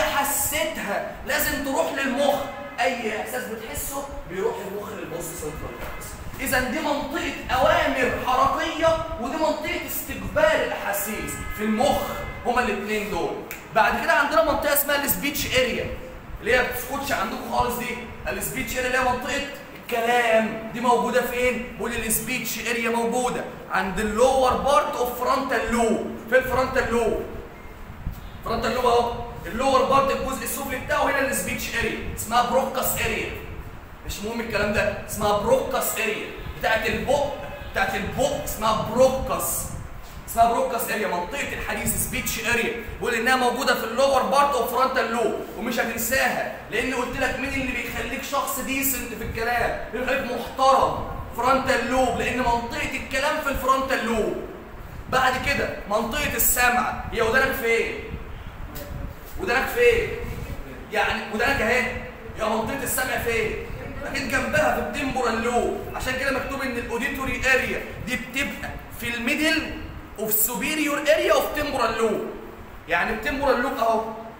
حسيتها لازم تروح للمخ. اي احساس بتحسه بيروح المخ للبوست سنترال جايروس. اذا دي منطقه اوامر حركيه ودي منطقه استقبال الاحاسيس في المخ، هما الاثنين دول. بعد كده عندنا منطقه اسمها السبيتش اريا اللي هي ما بتسكتش عندكم خالص. دي السبيتش اريا اللي هي منطقه الكلام، دي موجوده فين؟ بقول السبيتش اريا موجوده عند اللور بارت اوف فرونتال لوب. في الفرونتال لوب، فرونتال لوب اهو، اللور بارت الجزء السفلي بتاعه هنا السبيتش اريا اسمها بروكاس اريا. مش مهم الكلام ده، اسمها بروكاس اريا. بتاعت البق بتاعت البق اسمها بروكاس، اسمها بروكاس اريا. منطقه الحديث سبيتش اريا بقول انها موجوده في اللور بارت اوف فرونتال لوب، ومش هتنساها لان قلت لك مين اللي بيخليك شخص ديسنت في الكلام، اللي بيخليك محترم؟ فرونتال لوب، لان منطقه الكلام في الفرونتال لوب. بعد كده منطقه السمع، هي ودانك فين؟ ودانك فين؟ يعني ودانك اهي، يا منطقه السمع فين؟ اكيد جنبها في التمبورال لوب. عشان كده مكتوب ان الاوديتوري اريا دي بتبقى في الميدل اوف سوبيريور اريا اوف تمبورال لوب. يعني التمبورال لوب اهو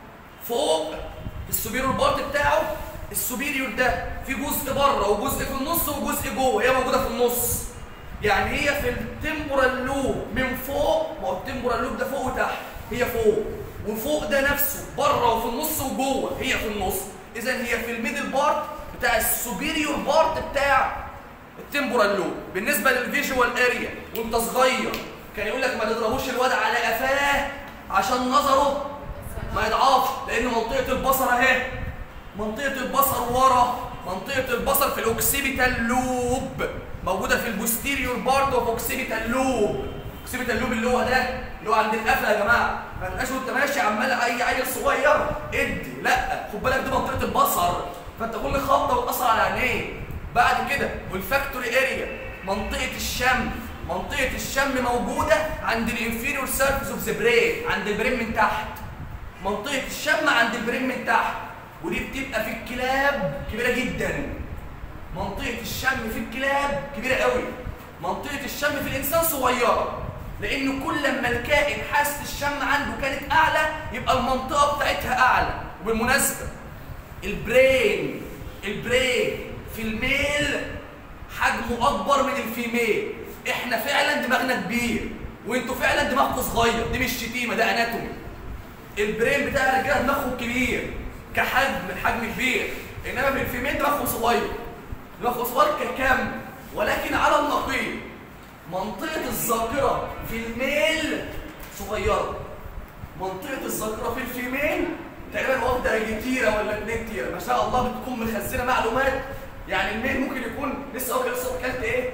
فوق في السوبيريور بارت بتاعه، السوبيريور ده في جزء بره وجزء في النص وجزء جوه، هي موجوده في النص. يعني هي في التمبورال لوب من فوق، ما هو التمبورال لوب ده فوق وتحت، هي فوق، وفوق ده نفسه بره وفي النص وجوه، هي في النص. اذا هي في الميدل بارت بتاع السوبيريور بارت بتاع التمبورال لوب. بالنسبه للفيجوال اريا وانت صغير كان يقول لك ما تضربوش الواد على قفاه عشان نظره ما يضعفش، لان منطقه البصر اهي، منطقه البصر ورا، منطقه البصر في الاوكسيبيتال لوب، موجوده في البوستيريور بارت اوف اوكسيبيتال لوب. اوكسيبيتال لوب اللي هو ده اللي هو عند القفله يا جماعه، ما تبقاش وانت ماشي عمال اي عيل صغير ادي، لا خد بالك دي منطقه البصر، فانت كل خبطه بتاثر على عينيه. بعد كده والفاكتوري اريا، منطقه الشم، منطقه الشم موجوده عند الانفيريور سيرفيس اوف ذا برين، عند البرين من تحت. منطقه الشم عند البرين من تحت، ودي بتبقى في الكلاب كبيره جدا. منطقه الشم في الكلاب كبيره قوي، منطقه الشم في الانسان صغيره، لان كل ما الكائن حاسه الشم عنده كانت اعلى يبقى المنطقه بتاعتها اعلى. وبالمناسبه البرين البرين في الميل حجمه اكبر من الفيميل. احنا فعلا دماغنا كبير وانتوا فعلا دماغكم صغير، دي مش شتيمه، ده اناتومي. البرين بتاع الرجاله دماغهم كبير كحجم، الحجم كبير، انما في الفيميل دماغهم صغير، دماغهم صغير ككم. ولكن على النقيض منطقه الذاكره في الميل صغيره، منطقه الذاكره في الفيميل تقريبا واخده تيره ولا اتنين تيره، ما شاء الله بتكون مخزنه معلومات. يعني الميل ممكن يكون لسه واكل الصبح اكلت ايه؟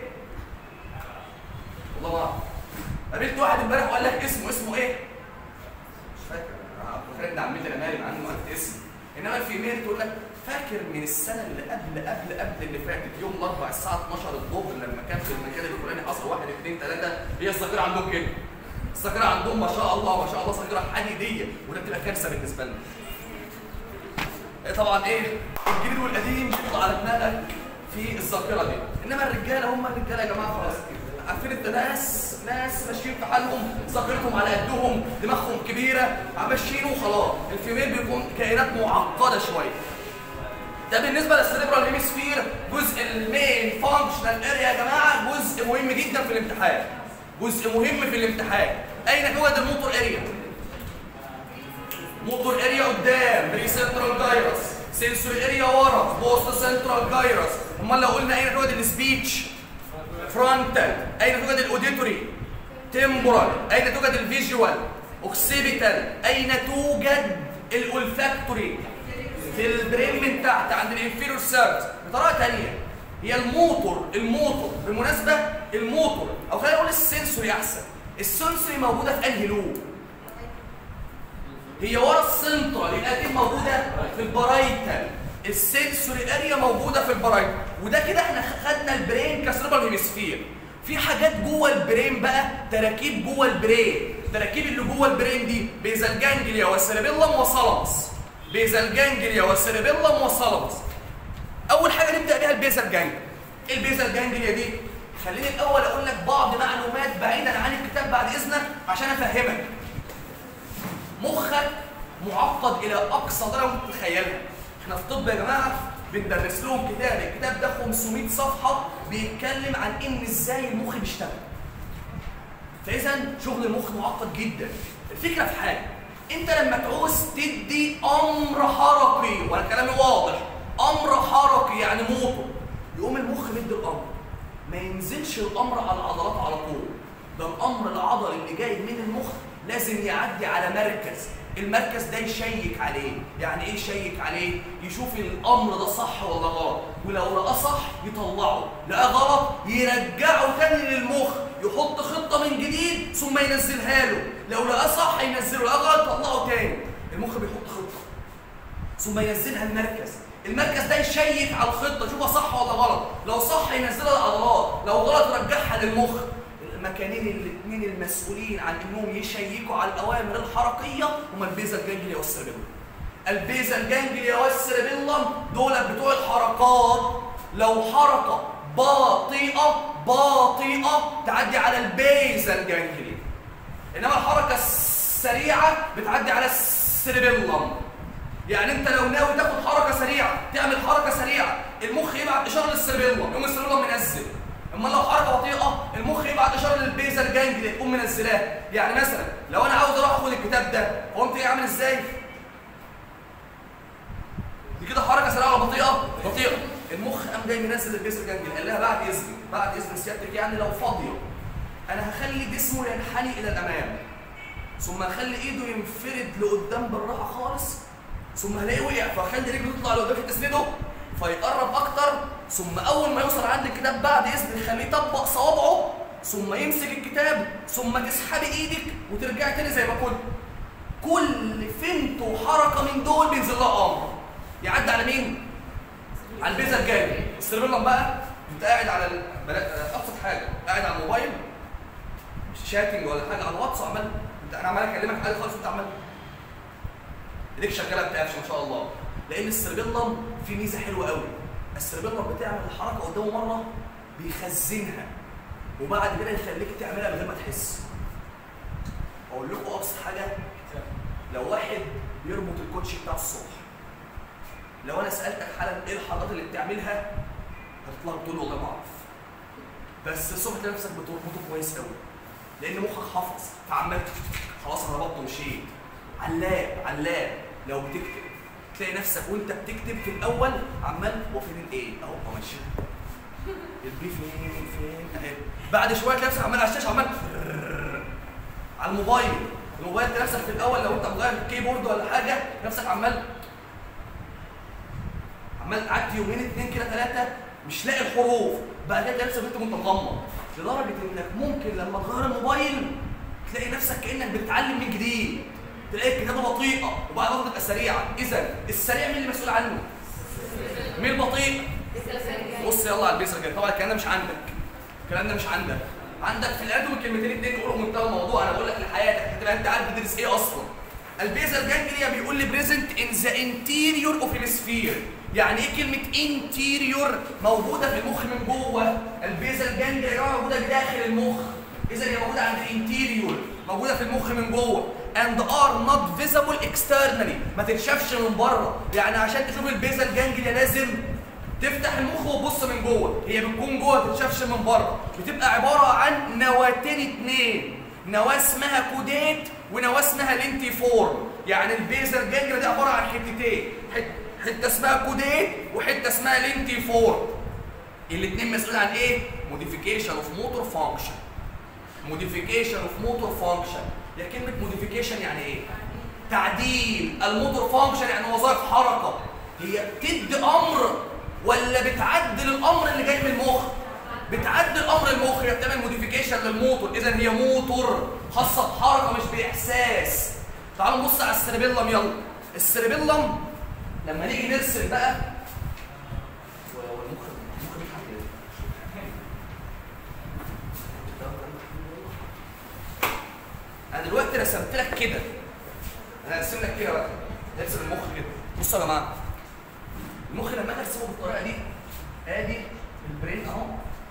والله ما اعرف. قابلت واحد امبارح وقال لك اسمه اسمه ايه؟ مش فاكر، انا فاكر ان عمتي انا مالي مع انه قالت اسم. انما الفيميل تقول لك فاكر من السنه اللي قبل قبل قبل اللي فاتت يوم الاربعاء الساعه اتناشر الظهر لما كان في المكان الفلاني حصل واحد اثنين ثلاثه. هي الذاكره عندهم كده، الذاكره عندهم ما شاء الله ما شاء الله ذاكره حديديه، وده بتبقى كارثه بالنسبه لنا. طبعا ايه الجديد والقديم بيطلع على دماغك في الذاكره دي، انما الرجاله هم الرجاله يا جماعه خلاص عارفين انت، ناس ناس ماشيين في حالهم، ذاكرتهم على قدهم، دماغهم كبيره ماشيين وخلاص. الفيميل بيكون كائنات معقده شويه. ده بالنسبه للسيريبرال هيمسفير، جزء المين فانكشنال اريا يا جماعه، جزء مهم جدا في الامتحان، جزء مهم في الامتحان. اين توجد الموتور اريا؟ موتور اريا قدام بري سنترال جايرس، سنسوري اريا ورا بوست سنترال جايرس. امال لو قلنا اين توجد السبيتش؟ فرونتال. اين توجد الاوديتوري؟ تمبورال. اين توجد الفيجوال؟ اوكسيبيتال. اين توجد الأولفاكتوري؟ في البرين من تحت عند الانفيريور سيرفيس. بطريقه ثانيه هي الموتور، الموتور بالمناسبه الموتور او خلينا نقول السنسوري احسن. السنسوري موجوده في انهي لوب؟ هي ورا السنترال، يبقى اكيد موجوده في البرايتال. السنسوري اريا موجوده في البرايتال. وده كده احنا خدنا البرين كسيربرال هيمسفير. في حاجات جوه البرين بقى، تراكيب جوه البرين. التراكيب اللي جوه البرين دي بيزال جانجليا والسيربيلم وثالاموس. بيزال جانجليا والسيربيلم وثالاموس. اول حاجه نبدا بيها البيزال جانجليا. ايه البيزال جانجليا دي؟ خليني الاول اقول لك بعض معلومات بعيدا عن الكتاب بعد اذنك عشان افهمك. مخك معقد الى اقصى درجه ممكن تتخيلها. احنا في طب يا جماعه بندرس لهم كتاب، الكتاب ده خمسمائة صفحه بيتكلم عن ان ازاي المخ بيشتغل. فاذا شغل المخ معقد جدا. الفكره في حاجه، انت لما تعوز تدي امر حركي، وانا كلامي واضح، امر حركي يعني موتور، يقوم المخ مدي الامر، ما ينزلش الامر على العضلات على طول، ده الامر العضلي اللي جاي من المخ لازم يعدي على مركز، المركز ده يشيك عليه. يعني ايه يشيك عليه؟ يشوف الامر ده صح ولا غلط، ولو لقاه صح يطلعه، لقاه غلط يرجعه تاني للمخ، يحط خطه من جديد ثم ينزلها له، لو لقاه صح ينزله، لقاه غلط يطلعه تاني. المخ بيحط خطه ثم ينزلها المركز، المركز ده يشيك على الخطه يشوفها صح ولا غلط، لو صح ينزلها العضلات، لو غلط يرجعها للمخ. المكانين الاثنين المسؤولين عن انهم يشيكوا على الاوامر الحركيه هما البيزال جانجليا والسيربيلم. البيزال جانجليا والسيربيلم دول بتوع الحركات، لو حركه بطيئه بطيئه تعدي على البيزال جانجليا، انما الحركه السريعه بتعدي على السيربيلم. يعني انت لو ناوي تاخد حركه سريعه، تعمل حركه سريعه، المخ يبعت اشاره للسيربيلم يقوم السيربيلم منزل. اما لو حركه بطيئه المخ يبعت اشاره للبيزال جانجليا تقوم منزلاه. يعني مثلا لو انا عاوز اروح اخد الكتاب ده، فقمت ايه عامل ازاي؟ دي كده حركه سريعه ولا بطيئه؟ بطيئه. المخ قام جاي منزل البيزال جانجليا، قال لها بعد اذنك، بعد اذن سيادتك يعني لو فاضيه انا هخلي جسمه ينحني الى الامام، ثم اخلي ايده ينفرد لقدام بالراحه خالص، ثم هلاقيه وقع، فاخلي رجله تطلع لقدام تسنده فيقرب اكتر، ثم اول ما يوصل عند الكتاب بعد اذن خليه يطبق صوابعه، ثم يمسك الكتاب، ثم تسحبي ايدك وترجعي تاني زي ما كنت. كل فنت وحركه من دول بينزل لها امر يعدي على مين؟ على البيزال جانجليا. السيربيلم بقى انت قاعد على ال... ابسط حاجه، قاعد على الموبايل شاتنج ولا حاجه على الواتس، عمال انا عمال اكلمك عادي خالص، انت عمال ايديك شغاله بتقفش ما شاء الله. لان السيربيلم فيه ميزه حلوه قوي، السيربيلم بتعمل الحركه قدامه مره بيخزنها وبعد كده يخليك تعملها من غير ما تحس. اقول لكم ابسط حاجه، لو واحد بيربط الكوتشي بتاع الصبح، لو انا سالتك حالا ايه الحركات اللي بتعملها هتطلع تقول والله ما اعرف، بس الصبح تلاقي نفسك بتربطه كويس قوي لان مخك حفظ، فعمال خلاص انا ربطته ومشيت. على اللاب على اللاب لو بتكتب تلاقي نفسك وانت بتكتب في الاول عمال هو فين الايه اهو ماشي، البي فين فين اهي، بعد شويه تلاقي نفسك عمال على الشاشه عمال على الموبايل. الموبايل تلاقي نفسك في الاول لو انت مغير الكيبورد ولا حاجه نفسك عمال عمال تعدي يومين اثنين كده ثلاثه مش لاقي الحروف، بعد كده تلاقي نفسك انت وانت مغمض، لدرجه انك ممكن لما تغير الموبايل تلاقي نفسك كانك بتتعلم من جديد، تلاقي الكتابه بطيئه وبعد كده تبقى سريعه. اذا السريع مين اللي مسؤول عنه؟ مين البطيء؟ بص يلا على البيزال جانجليا. طبعا الكلام ده مش عندك، الكلام ده مش عندك، عندك في الادب الكلمتين اتنين يقولوا منتهى الموضوع، انا بقول لك لحياتك هتبقى انت عارف بتدرس ايه اصلا. البيزال جانجليا بيقول لي بريزنت ان ذا انتيريور اوف هيمسفير. يعني ايه كلمه انتيريور؟ موجوده في المخ من جوه. البيزال جانجليا يا جماعه موجوده بداخل المخ، اذا هي موجوده عند الانتيريور، موجوده في المخ من جوه. and are not visible externally، ما تتشافش من بره. يعني عشان تشوف البيزال جانجليا لازم تفتح المخ وتبص من جوه، هي بتكون جوه ما تتشافش من بره. بتبقى عباره عن نواتين اتنين، نواه اسمها كودات ونواه اسمها لينتيفورم. يعني البيزال جانجليا دي عباره عن حتتين، حته اسمها كودات وحته اسمها لينتيفورم. الاثنين مسؤول عن ايه؟ موديفيكيشن اوف موتور فانكشن. موديفيكيشن اوف موتور فانكشن. يا كلمه موديفيكيشن يعني ايه؟ تعديل الموتور فانكشن، يعني وظائف حركه. هي بتدي امر ولا بتعدل الامر اللي جاي من المخ؟ بتعدل امر المخ، هي بتعمل موديفيكيشن للموتور، اذا هي موتور خاصه بحركه مش باحساس. تعالوا نبص على السيربيلم يلا. السيربيلم لما نيجي نرسم بقى والمخ المخ بيتحرك كده. انا دلوقتي رسمت لك كده، انا هرسم لك كده بقى، ارسم المخ كده. بصوا يا جماعه، المخ لما اجي ارسمه بالطريقه دي، ادي البرين اهو،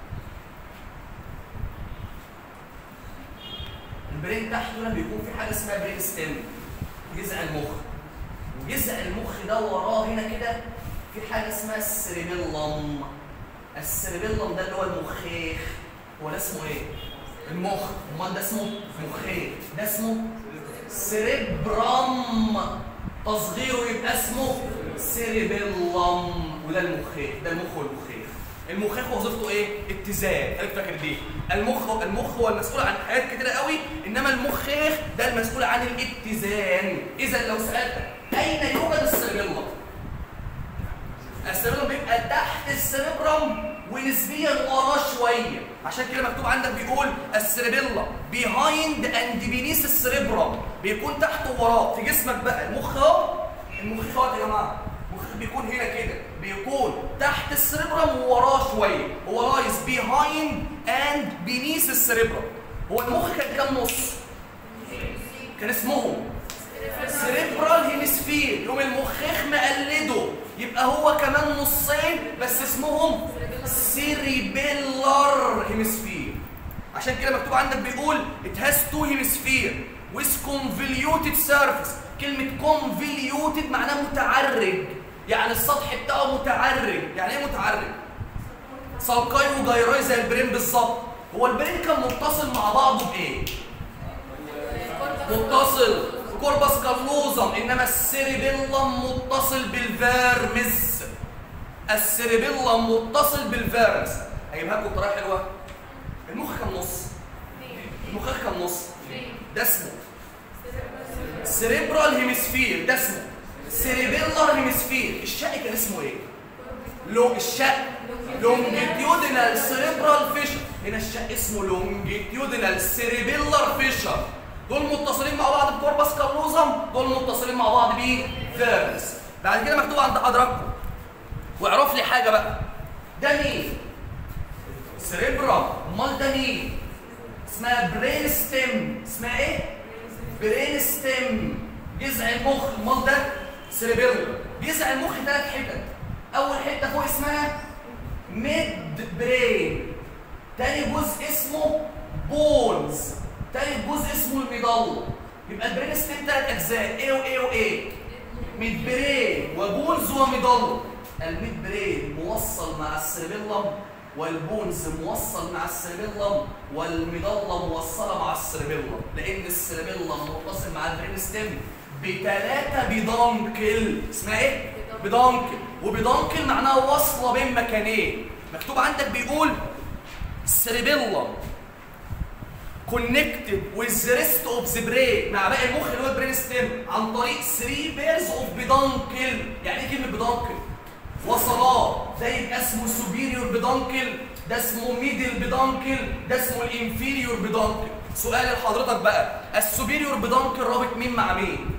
البرين تحته هنا بيكون في حاجه اسمها برين ستيم، جذع المخ. وجذع المخ ده وراه هنا كده في حاجه اسمها السيريبيلم. السيريبيلم ده اللي هو المخيخ. هو ده اسمه ايه؟ المخ. امال ده اسمه مخيخ، ده اسمه سيريبرام، تصغيره يبقى اسمه سيريبيلم، وده المخيخ، ده المخ والمخيخ. المخيخ وظيفته ايه؟ اتزان، خليك فاكر دي. المخ المخ هو المسؤول عن حاجات كتيره قوي، انما المخيخ ده المسؤول عن الاتزان. اذا لو سالتك اين يوجد السيريبيلم؟ السيريبيلم بيبقى تحت السيريبرم ونسبيا وراه شويه، عشان كده مكتوب عندك بيقول السيريبيلم بيهايند اند بينيث السيريبرم، بيكون تحت ووراه. في جسمك بقى المخ اهو، المخ اهو يا جماعه، المخ بيكون هنا كده، بيكون تحت السيريبرم ووراه شويه، هو رايز بيهايند اند بينيث السيريبرم. هو المخ كان كام نص؟ كان اسمهم سيريبرال هيمسفير، يوم المخيخ مقلده يبقى هو كمان نصين بس اسمهم سيريبيلار هيمسفير. عشان كده مكتوب عندك بيقول it has two hemisphere with convoluted surface. كلمة convoluted معناه متعرج، يعني السطح بتاعه متعرج. يعني ايه متعرج؟ سالكاي وجايراي زي البرين بالظبط. هو البرين كان متصل مع بعضه بايه؟ متصل كوربس كالوزم، انما السيريبيلم متصل بالفيرمز. السيريبيلم متصل بالفيرمز. هجيبها لكم بطريقه حلوه. المخ كام نص؟ المخ كام نص؟ ده اسمه سيريبرال هيمسفير، ده اسمه سيريبيلار هيمسفير. الشق كان اسمه ايه؟ لو الشق لونجيتيودينال سيريبرال فيشر. هنا الشق اسمه لونجيتيودينال سيريبيلار فيشر. دول متصلين مع بعض بكوربس كالوزم، دول متصلين مع بعض بفيرمز. بعد كده مكتوب عند حضراتكم، واعرف لي حاجه بقى، ده مين؟ سيريبرام. امال ده مين؟ اسمها برين ستيم. اسمها ايه؟ برين ستيم، جذع المخ. امال ده سيريبيلم. جذع المخ ثلاث حتت، اول حته فوق اسمها ميد برين، تاني جزء اسمه بونز، تالت جزء اسمه الميدالة. يبقى البرين ستيم ثلاث اجزاء، ايه وايه وايه؟ ميد برين وبونز وميدالة. الميد برين موصل مع السيريبيلم، والبونز موصل مع السيريبيلم، والميدالة موصلة مع السيريبيلم، لأن السيريبيلم متصل مع البرين ستيم بثلاثة بيدانكل. اسمها ايه؟ بيدانكل. وبيدانكل معناها وصلة بين مكانين. مكتوب عندك بيقول السيريبيلم connected with the rest of the brain، مع باقي المخ اللي هو البرين ستيم، عن طريق three pairs of peduncle. يعني ايه كلمة peduncle؟ وصلات. ده يبقى اسمه superior peduncle، ده اسمه middle peduncle، ده اسمه الانفيريور peduncle. سؤال لحضرتك بقى، السوبيريور peduncle رابط مين مع مين؟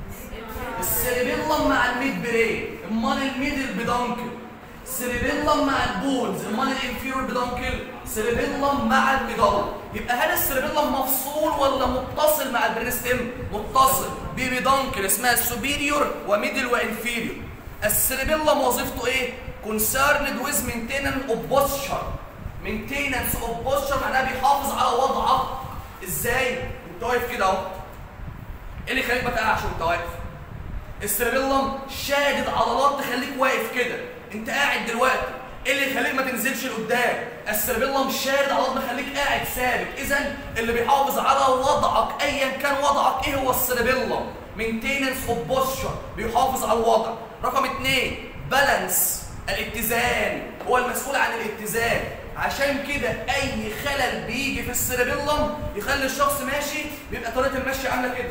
السيريبيلم مع الميد برين. امال الميدل peduncle سيريبيلم مع البونز. امال الانفيريور بدانكل سيريبيلم مع الميدالة. يبقى هل السيريبيلم مفصول ولا متصل مع البرين ستيم؟ متصل ببيدانكل اسمها سوبيريور وميدل وانفيريور. السيريبيلم وظيفته ايه؟ كونسيرند ويز مينتيننس اوف بوستشر. مينتيننس اوف بوستشر معناها بيحافظ على وضعك. ازاي؟ انت واقف كده اهو. ايه اللي يخليك ما تقعش وانت واقف؟ السيريبيلم شادد عضلات تخليك واقف كده. انت قاعد دلوقتي، ايه اللي يخليك ما تنزلش لقدام؟ السيريبيلم شادد عضلات مخليك قاعد ثابت. اذا اللي بيحافظ على وضعك ايا كان وضعك ايه هو السيريبيلم؟ مينتيننس اوف بوستشر، بيحافظ على الوضع. رقم اثنين بالانس، الاتزان، هو المسؤول عن الاتزان. عشان كده اي خلل بيجي في السيريبيلم يخلي الشخص ماشي بيبقى طريقه المشي عامله كده.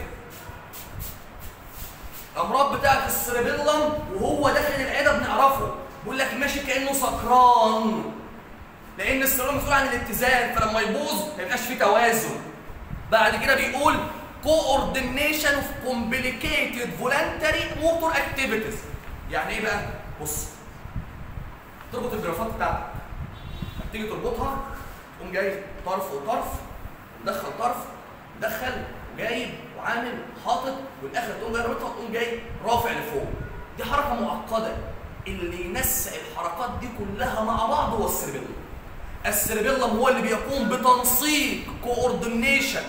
الامراض بتاعت السيريبيلم وهو داخل العياده بنعرفه، بيقول لك ماشي كانه سكران، لان السيريبيلم مسؤول عن الاتزان، فلما يبوظ ما يبقاش فيه توازن. بعد كده بيقول coordination of complicated voluntary motor activities. يعني ايه بقى؟ بص، تربط الجرافات بتاعتك، تيجي تربطها تقوم جاي طرف وطرف، مدخل طرف، مدخل وجايب وعامل حاطط، والاخر تقوم جاي رابطها وتقوم جاي رافع لفوق. دي حركه معقده، اللي ينسق الحركات دي كلها مع بعض هو السيريبيلم. السيريبيلم هو اللي بيقوم بتنسيق coordination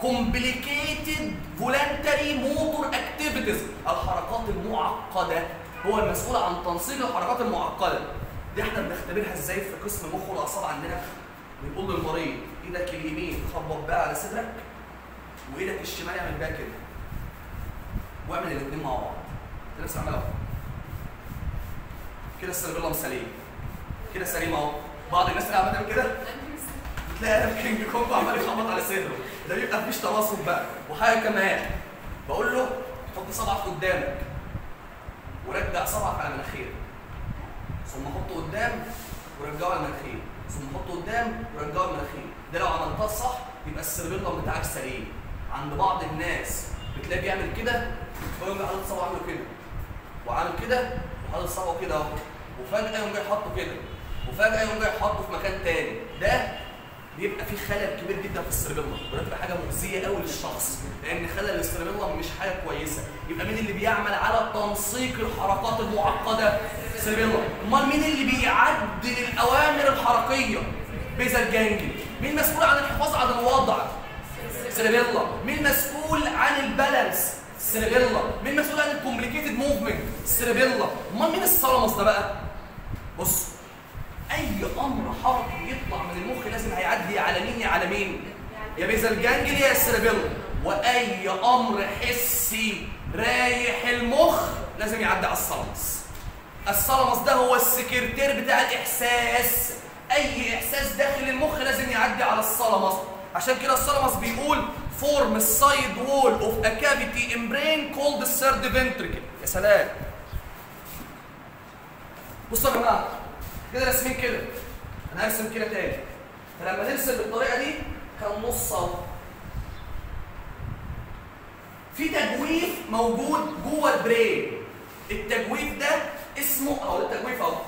complicated voluntary motor activities، الحركات المعقده هو المسؤول عن تنسيق الحركات المعقده. دي احنا بنختبرها ازاي في قسم المخ والاعصاب عندنا؟ بنقول للمريض ايدك اليمين خبط بقى على صدرك، وايدك الشمال اعمل بقى كده، واعمل الاثنين مع بعض. انت لسه عاملها كده، السيربيلم سليم كده، سليم اهو. بعض الناس اللي عماله تعمل كده تلاقي قلب كينج كونج عمال يخبط على صدره، ده بيبقى مفيش تواصل بقى. وحاجه كمان بقول له حط صبعك قدامك ورجع صبعك على مناخيرك، ثم حطه قدام ورجعه على مناخيرك، ثم حطه قدام ورجعه على مناخيرك. ده لو عملتها صح يبقى السيربيلم بتاعك سليم. عند بعض الناس بتلاقيه بيعمل كده ويقوم جاي حاطط صبعه عامله كده وعامل كده وحاطط صبعه كده اهو، وفجأة يقوم جاي حاطه كده، وفجأة يقوم جاي حاطه في مكان تاني. ده بيبقى فيه خلل كبير جدا في السيربيلم، وده بتبقى حاجه مؤذيه قوي للشخص، لان خلل السيربيلم مش حاجه كويسه. يبقى مين اللي بيعمل على تنسيق الحركات المعقده؟ السيربيلم. امال مين اللي بيعدل الاوامر الحركيه؟ بيزال جانجلي. مين مسؤول عن الحفاظ على الوضع؟ السيربيلم. مين مسؤول عن البالانس؟ السيربيلم. مين مسؤول عن الكومبليكيتد موفمنت؟ السيربيلم. امال مين الثالاموس ده بقى؟ بص، اي امر حركي يطلع من المخ لازم هيعدي على مين؟ على مين؟ يا بيزال جانجلي يا السيربيلم. واي امر حسي رايح المخ لازم يعدي على الثالاموس. الثالاموس ده هو السكرتير بتاع الاحساس. اي احساس داخل المخ لازم يعدي على الثالاموس. عشان كده الثالاموس بيقول form a side wall of a cavity in brain called the third ventricle. يا سلام. بصوا يا جماعه كده راسمين كده، انا هرسم كده تاني. فلما نرسم بالطريقه دي كان نص اهو. في تجويف موجود جوه البرين. التجويف ده اسمه اهو، ده التجويف اهو.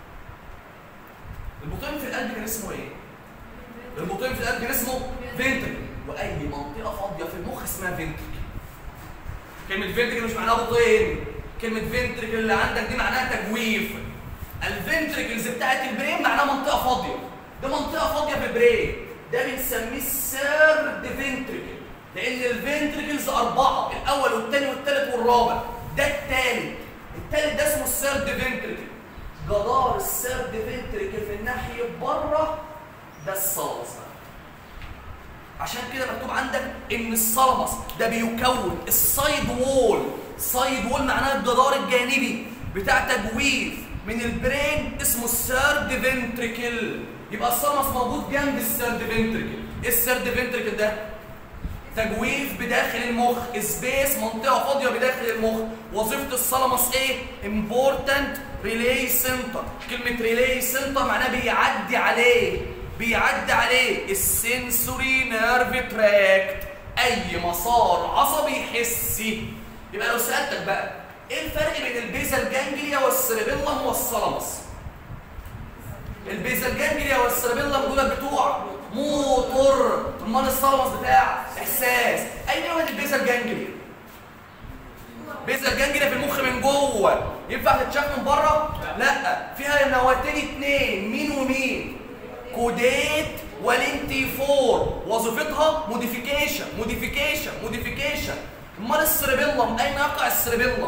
البطين في القلب كان اسمه ايه؟ البطين في القلب كان اسمه فينتركل، واي منطقه فاضيه في المخ اسمها فينتركل. كلمه فينتركل مش معناها بطين، كلمه فينتركل اللي عندك دي معناها تجويف. الفنتريكلز بتاعت البرين معناها منطقه فاضيه. ده منطقه فاضيه في البرين، ده بنسميه الثيرد فنتريكل، لان الفنتريكلز اربعه، الاول والثاني والثالث والرابع. ده الثالث، الثالث ده اسمه الثيرد فنتريكل. جدار الثيرد فنتريكل في الناحيه بره ده الثالاموس. عشان كده مكتوب عندك ان الثالاموس ده بيكون السايد وول. سايد وول معناها الجدار الجانبي بتاع تجويف من البرين اسمه الثيرد فنتريكل. يبقى الثالاموس موجود جنب الثيرد فنتريكل. ايه الثيرد فنتريكل ده؟ تجويف بداخل المخ، سبيس، منطقه فاضيه بداخل المخ. وظيفه الثالاموس ايه؟ امبورتنت ريلي سنتر. كلمه ريلي سنتر معناها بيعدي عليه، بيعدي عليه السنسوري نيرف تراكت، اي مسار عصبي حسي. يبقى لو سالتك بقى ايه الفرق بين البيزال جانجليا والسيربيلم والثالاموس؟ البيزال جانجليا والسيربيلم دول بتوع موتور، امال الثالاموس بتاع احساس. اين هو البيزال جانجليا؟ بيزال جانجليا في المخ من جوه، ينفع تتشاف من بره؟ لا، فيها نواتين اتنين، مين ومين؟ كوديت والانتيفور. وظيفتها موديفيكيشن موديفيكيشن موديفيكيشن. امال السيربيلم اين يقع السيربيلم؟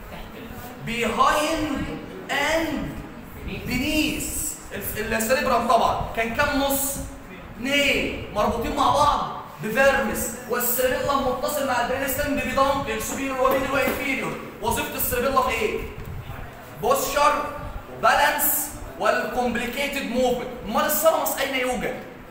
behind and beneath السيربرم. طبعا كان كام نص؟ اثنين مربوطين مع بعض بفيرمس، والسيربيلم متصل مع البرينستم ببيدانكل السوبيريور وميدل وانفيريور. وظيفه السيربيلم ايه؟ بوستشر وبالانس والكومبليكيتد موفمنت. امال الثالاموس اين يوجد؟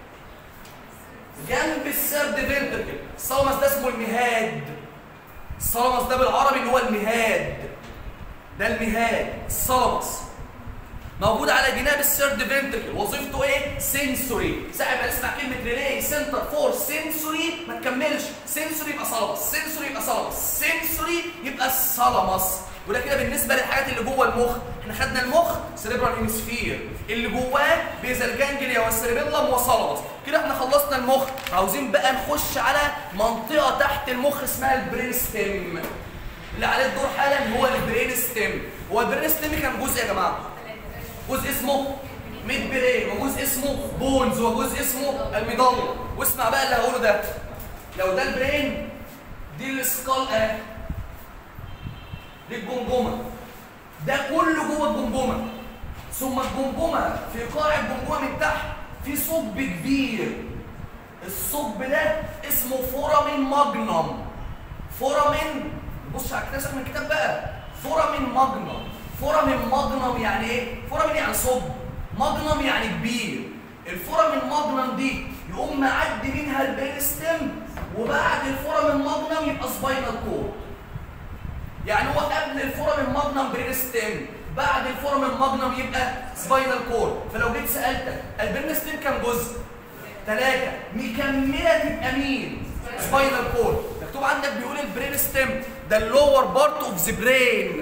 جنب الثيرد فنتركل. الثالاموس ده اسمه المهاد. الثالاموس ده بالعربي اللي هو المهاد، ده المهاد. الثالاموس موجود على جناب الثيرد فنتركل. وظيفته ايه؟ سنسوري. ساعة ما نسمع كلمة ريلي سنتر فور سنسوري ما تكملش، سنسوري يبقى ثالاموس، سنسوري يبقى ثالاموس، سنسوري يبقى الثالاموس. وده كده بالنسبه للحاجات اللي جوه المخ. احنا خدنا المخ سيريبرال هيمسفير، اللي جواه بيزال جانجليا والسيربيلم وثالاموس. كده احنا خلصنا المخ. عاوزين بقى نخش على منطقه تحت المخ اسمها البرين ستيم. اللي عليه الدور حالا هو البرين ستيم. هو البرين ستيم كان جزء يا جماعه؟ جزء اسمه ميد برين، وجزء اسمه بونز، وجزء اسمه الميدالة. واسمع بقى اللي هقوله ده. لو ده البرين، دي السكال اهي، دي الجمجمه، ده كله جوه الجمجمه. ثم الجمجمه في قاع الجمجمه من تحت في ثقب كبير. الثقب ده اسمه فورامين ماجنم. فورامين، بص على الكتاب من الكتاب بقى، فورامين ماجنم. فورامين ماجنم يعني ايه؟ فورامين يعني ثقب، ماجنم يعني كبير. الفورامين ماجنم دي يقوم معدي منها البرين ستيم، وبعد الفورامين ماجنم يبقى سباينال كورد. يعني هو قبل الفورامين ماجنم برين ستيم، بعد الفورامين ماجنم يبقى سباينال كورد. فلو جيت سالتك البرين ستيم كام جزء؟ ثلاثة، مكملة تبقى مين؟ سباينال كورد. مكتوب عندك بيقول البرين ستيم ده اللور بارت اوف ذا برين.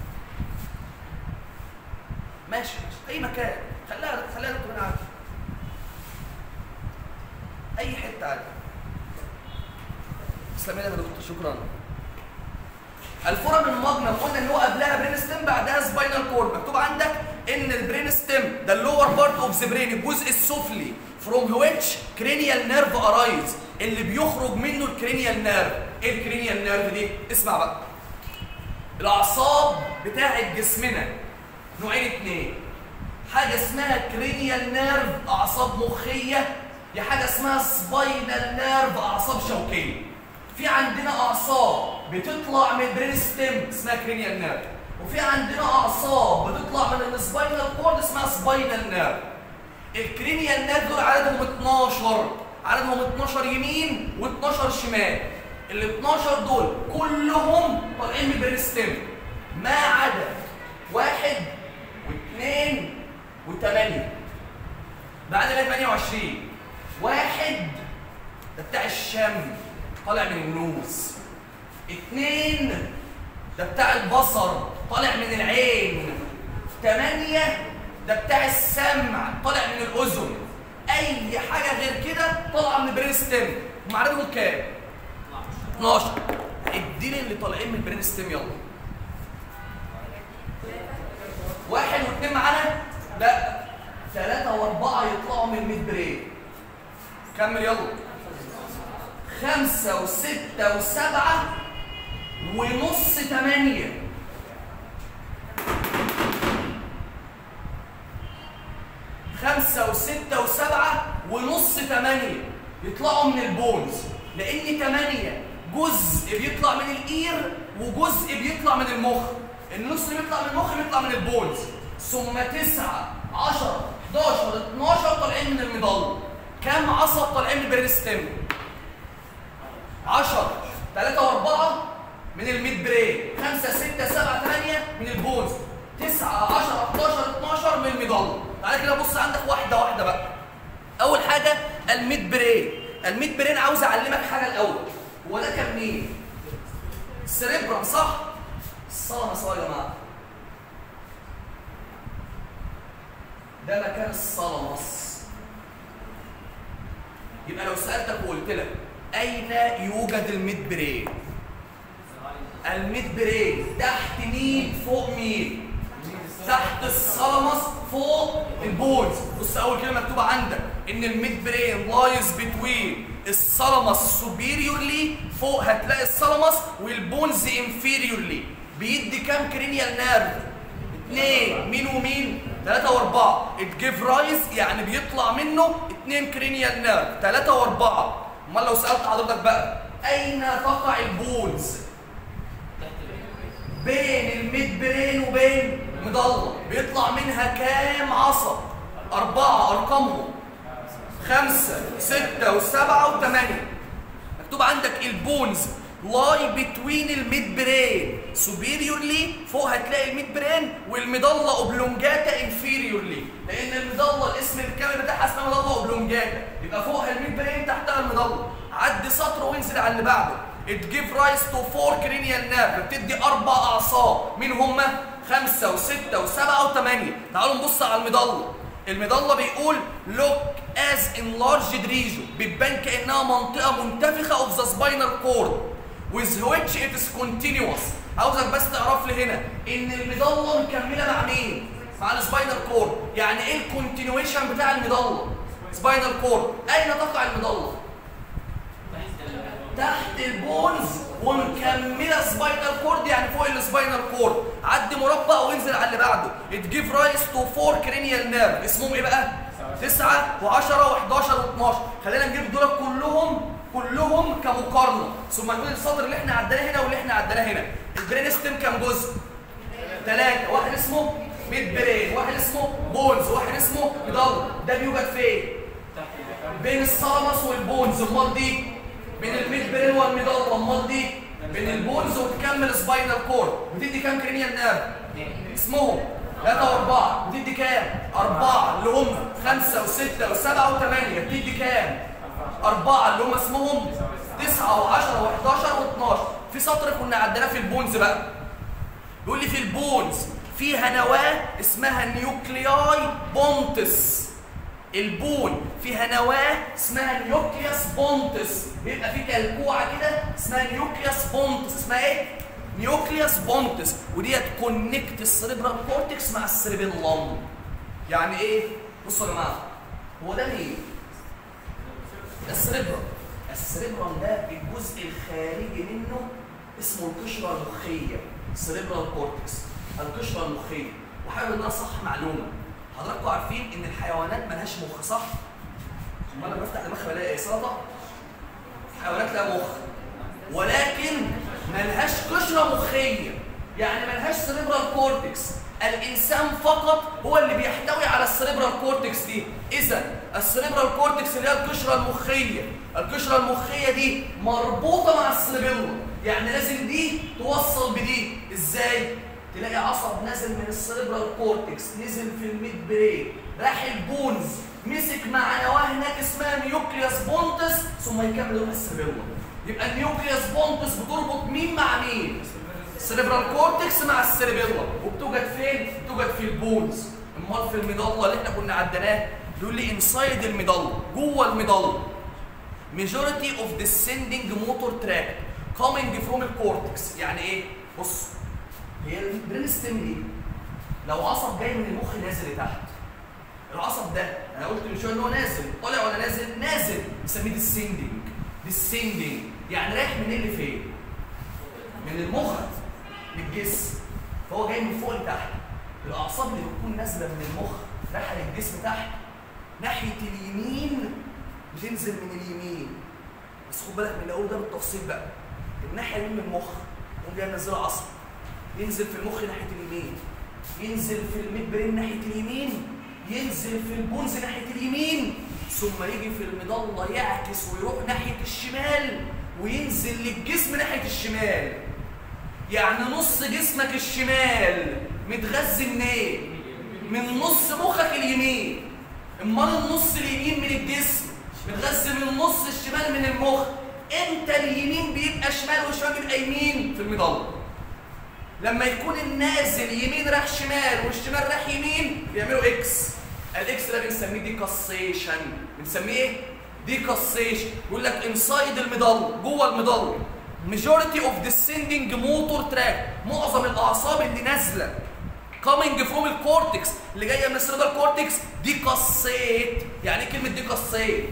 ماشي، اي مكان، خليها خليها دكتور هنا عادي. اي حته عادي. تسلمي لي يا دكتور، شكرا. الفورامين ماجنم قلنا ان هو قبلها برين ستيم بعدها سباينال كورد. مكتوب عندك ان البرين ستيم ده اللور بارت اوف ذا برين، الجزء السفلي from which cranial nerve arise، اللي بيخرج منه الكرينيال نيرف. ايه الكرينيال نيرف دي؟ اسمع بقى. الاعصاب بتاعت جسمنا نوعين اتنين، حاجه اسمها كرينيال نيرف اعصاب مخيه، يا حاجه اسمها سباينال نيرف اعصاب شوكيه. في عندنا اعصاب بتطلع من البرين ستيم اسمها كرينيال نيرف، وفي عندنا اعصاب بتطلع من السباينال كورد اسمها سباينال نيرف. الكرينيال نيرف دول عددهم اتناشر، عددهم اتناشر يمين واتناشر شمال. ال اتناشر دول كلهم طالعين من البرين ستيم ما عدا واحد واثنين وثمانية. بعد ال ثمانية وعشرين واحد ده بتاع الشم طالع من النوز، اثنين ده بتاع البصر طالع من العين، ثمانية ده بتاع السمع طالع من الأذن. أي حاجة غير كده طالعة من البرين ستيم. هم عددهم كام؟ اتناشر. اديني اللي طالعين من البرين ستيم يلا. واحد واثنين معانا؟ لا، ثلاثة وأربعة يطلعوا من الميد برين. كمل يلا. خمسة وستة وسبعة ونص ثمانية. خمسة وستة وسبعة ونص ثمانية يطلعوا من البونز، لأن ثمانية جزء بيطلع من الإير وجزء بيطلع من المخ. النص اللي بيطلع من المخ بيطلع من البونز. ثم تسعة عشرة حداشر اتناشر طالعين من المضل. كام عصب طالعين من البرين ستيم؟ عشرة. ثلاثة وأربعة من الميد برين، خمسة ستة سبعة ثمانية من البونز، تسعة عشرة حداشر اتناشر من المضل. تعالى كده بص عندك واحدة واحدة بقى. أول حاجة الميد برين. الميد برين عاوز أعلمك حاجة الأول. هو ده كان مين؟ السريبرم صح؟ الصلمة صح يا جماعة. ده مكان الصلمس. يبقى لو سألتك وقلت لك أين يوجد الميد برين؟ الميد برين تحت مين فوق مين؟ تحت الصلمس فوق البونز. بص اول كلمه مكتوبه عندك ان الميد برين لايز بتوين الصلمس سوبيريورلي، فوق هتلاقي الصلمس والبونز انفيريورلي. بيدي كام كرينيال نيرف؟ اثنين. مين ومين؟ ثلاثة وأربعة. اتجيف رايز يعني بيطلع منه اثنين كرينيال نيرف، ثلاثة وأربعة. امال لو سألت حضرتك بقى أين تقع البونز؟ بين الميد برين وبين مضلة. بيطلع منها كام عصب؟ أربعة أرقامهم. خمسة ستة وسبعة وثمانية. مكتوب عندك البونز لاي بتوين الميد برين سوبيريورلي، فوق هتلاقي الميد برين، والمضلة اوبلونجاتا انفيريورلي، لأن المضلة الاسم الكامل بتاعها اسمها مضلة اوبلونجاتا، يبقى فوقها الميد برين تحتها المضلة. عدي سطر وانزل على اللي بعده. It give rise to four cranial nerve، بتدي أربع أعصاب. مين هما؟ خمسة وستة وسبعة وثمانية. تعالوا نبص على المضلة. المضلة بيقول look as enlarged region، بتبان كأنها منطقة منتفخة of the spinal cord with which it is continuous. عاوزك بس تعرف لي هنا إن المضلة مكملة مع مين؟ مع السباينال كورد. يعني إيه الكونتينيويشن بتاع المضلة؟ سباينال كورد. أين تقع المضلة؟ تحت البونز ومكمله سباينال كورد يعني فوق السباينال كورد، عدي مربع وانزل على اللي بعده. تجيف رايس تو فور كرينيال نيرف، اسمهم ايه بقى؟ تسعة وعشرة وحداشر واتناشر. خلينا نجيب دول كلهم كلهم كمقارنه، ثم نقول السطر اللي احنا عدناه هنا واللي احنا عدناه هنا. البرين ستيم كام جزء؟ ثلاثة، واحد اسمه ميد برين، واحد اسمه بونز، واحد اسمه ميدال. ده بيوجد فين؟ بين الثالاموس والبونز. امال دي؟ بين الميد برين والميدال. امال دي؟ بين البونز وتكمل سباينال كورد. بتدي كام كرينيال نيرف؟ اسمهم ثلاثة وأربعة. بتدي كام؟ أربعة اللي هم خمسة وستة وسبعة وثمانية. بتدي كام؟ أربعة اللي هم اسمهم تسعة وعشرة وحداشر واتناشر. في سطر كنا عدناه في البونز بقى. بيقول لي في البونز فيها نواة اسمها نيوكلياي بونتس. البون فيها نواة اسمها نيوكليوس بونتس، بيبقى في كلكوعة كده اسمها نيوكليوس بونتس. اسمها ايه؟ نيوكليوس بونتس، وديت كونكت السريبرال كورتكس مع السريبيلم. يعني ايه؟ بصوا يا جماعة، هو ده مين؟ ده السريبرال. السريبرال ده الجزء الخارجي منه اسمه القشرة المخية، سريبرال كورتكس، القشرة المخية. وحابب ان انا اصحح معلومة، حضراتكم عارفين ان الحيوانات مالهاش مخ صح؟ امال انا بفتح دماغي بلاقي ايه؟ سلطة؟ الحيوانات لها مخ ولكن مالهاش قشرة مخية، يعني مالهاش سريبرال كورتكس. الانسان فقط هو اللي بيحتوي على السريبرال كورتكس دي. اذا السريبرال كورتكس اللي هي القشرة المخية، القشرة المخية دي مربوطة مع السريبيلم، يعني لازم دي توصل بدي. ازاي؟ تلاقي عصب نازل من السريبرال كورتكس، نزل في الميد برين، راح البونز، مسك مع نواه هناك اسمها نيوكليوس بونتس، ثم يكمل يروح السريبيلم. يبقى النيوكليوس بونتس بتربط مين مع مين؟ السريبرال كورتكس مع السريبيلم. وبتوجد فين؟ بتوجد في البونز. امال في الميدالة اللي احنا كنا عدناه بيقول لي انسايد الميدالة، جوه الميدالة majority of descending motor tract coming from الكورتكس. يعني ايه؟ بص، هي البرين ستيم دي لو عصب جاي من المخ نازل لتحت، العصب ده انا قلت من شويه ان هو نازل، طالع ولا نازل؟ نازل، بنسميه descending. descending يعني رايح من اللي فين؟ من المخ للجسم، فهو جاي من فوق لتحت. الاعصاب اللي بتكون نازله من المخ رايحه للجسم تحت ناحيه اليمين بتنزل من اليمين. بس خد بالك من اللي اقوله ده بالتفصيل بقى. الناحيه اليمين من المخ يقوم جاي منزله عصب، ينزل في المخ ناحيه اليمين، ينزل في الميد برين ناحيه اليمين، ينزل في البونز ناحيه اليمين، ثم يجي في المظله يعكس ويروح ناحيه الشمال وينزل للجسم ناحيه الشمال. يعني نص جسمك الشمال متغذي منين؟ من نص مخك اليمين. امال النص اليمين من الجسم متغذي من النص الشمال من المخ. امتى اليمين بيبقى شمال والشمال بيبقى يمين؟ في المظله. لما يكون النازل يمين راح شمال والشمال راح يمين بيعملوا اكس. الاكس ده بنسميه ديكاسيشن. بنسميه ايه؟ ديكاسيشن. يقول لك انسايد المظله، جوه المظله majority of descending motor tract، معظم الاعصاب اللي نازله coming from الكورتكس اللي جايه من السيربرال كورتكس ديكاسيت. يعني ايه كلمه ديكاسيت؟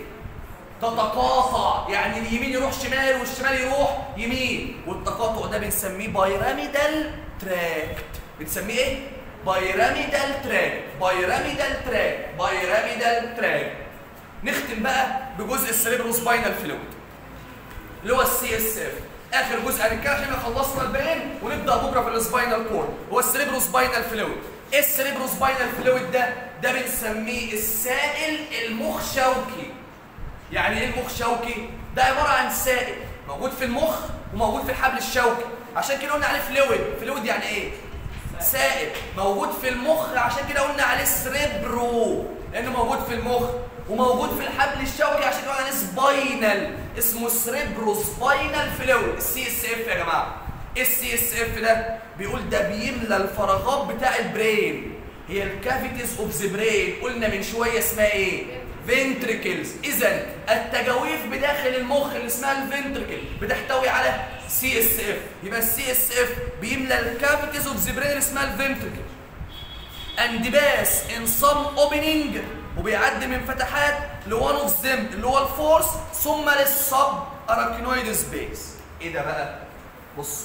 تتقاطع، يعني اليمين يروح شمال والشمال يروح يمين، والتقاطع ده بنسميه بايراميدال تراكت. بنسميه ايه؟ بايراميدال تراكت، بايراميدال تراكت، بايراميدال تراكت. نختم بقى بجزء السيريبروسباينال فلويد اللي هو السي اس اف. اخر جزء هنتكلم عشان خلصنا البرين ونبدا بكره في السباينال كورد، هو السيريبروسباينال فلويد. ايه السيريبروسباينال فلويد ده؟ ده بنسميه السائل المخشوكي. يعني ايه المخشوكي؟ ده عباره عن سائل موجود في المخ وموجود في الحبل الشوكي، عشان كده قلنا عليه فلويد. فلويد يعني ايه؟ سائل موجود في المخ، عشان كده قلنا عليه سريبرو لانه موجود في المخ، وموجود في الحبل الشوكي عشان كده قلنا عليه سباينال، اسمه سريبرو سباينال فلويد. السي اس اف يا جماعه، ايه السي اس اف ده؟ بيقول ده بيملى الفراغات بتاع البرين، هي الكافيتيز اوف ذا برين. قلنا من شويه اسمها ايه؟ فينتريكلز. اذا التجاويف بداخل المخ اللي اسمها الفنتريكل بتحتوي على سي اس اف. يبقى السي اس اف بيملى الكافيتيز اوف ذا برين اللي اسمها الفنتريكل اند باس ان سم اوبننج، وبيعدي من فتحات لوان اوف ذم اللي هو الفورس، ثم للسب اراكنويد سبيس. ايه ده بقى؟ بص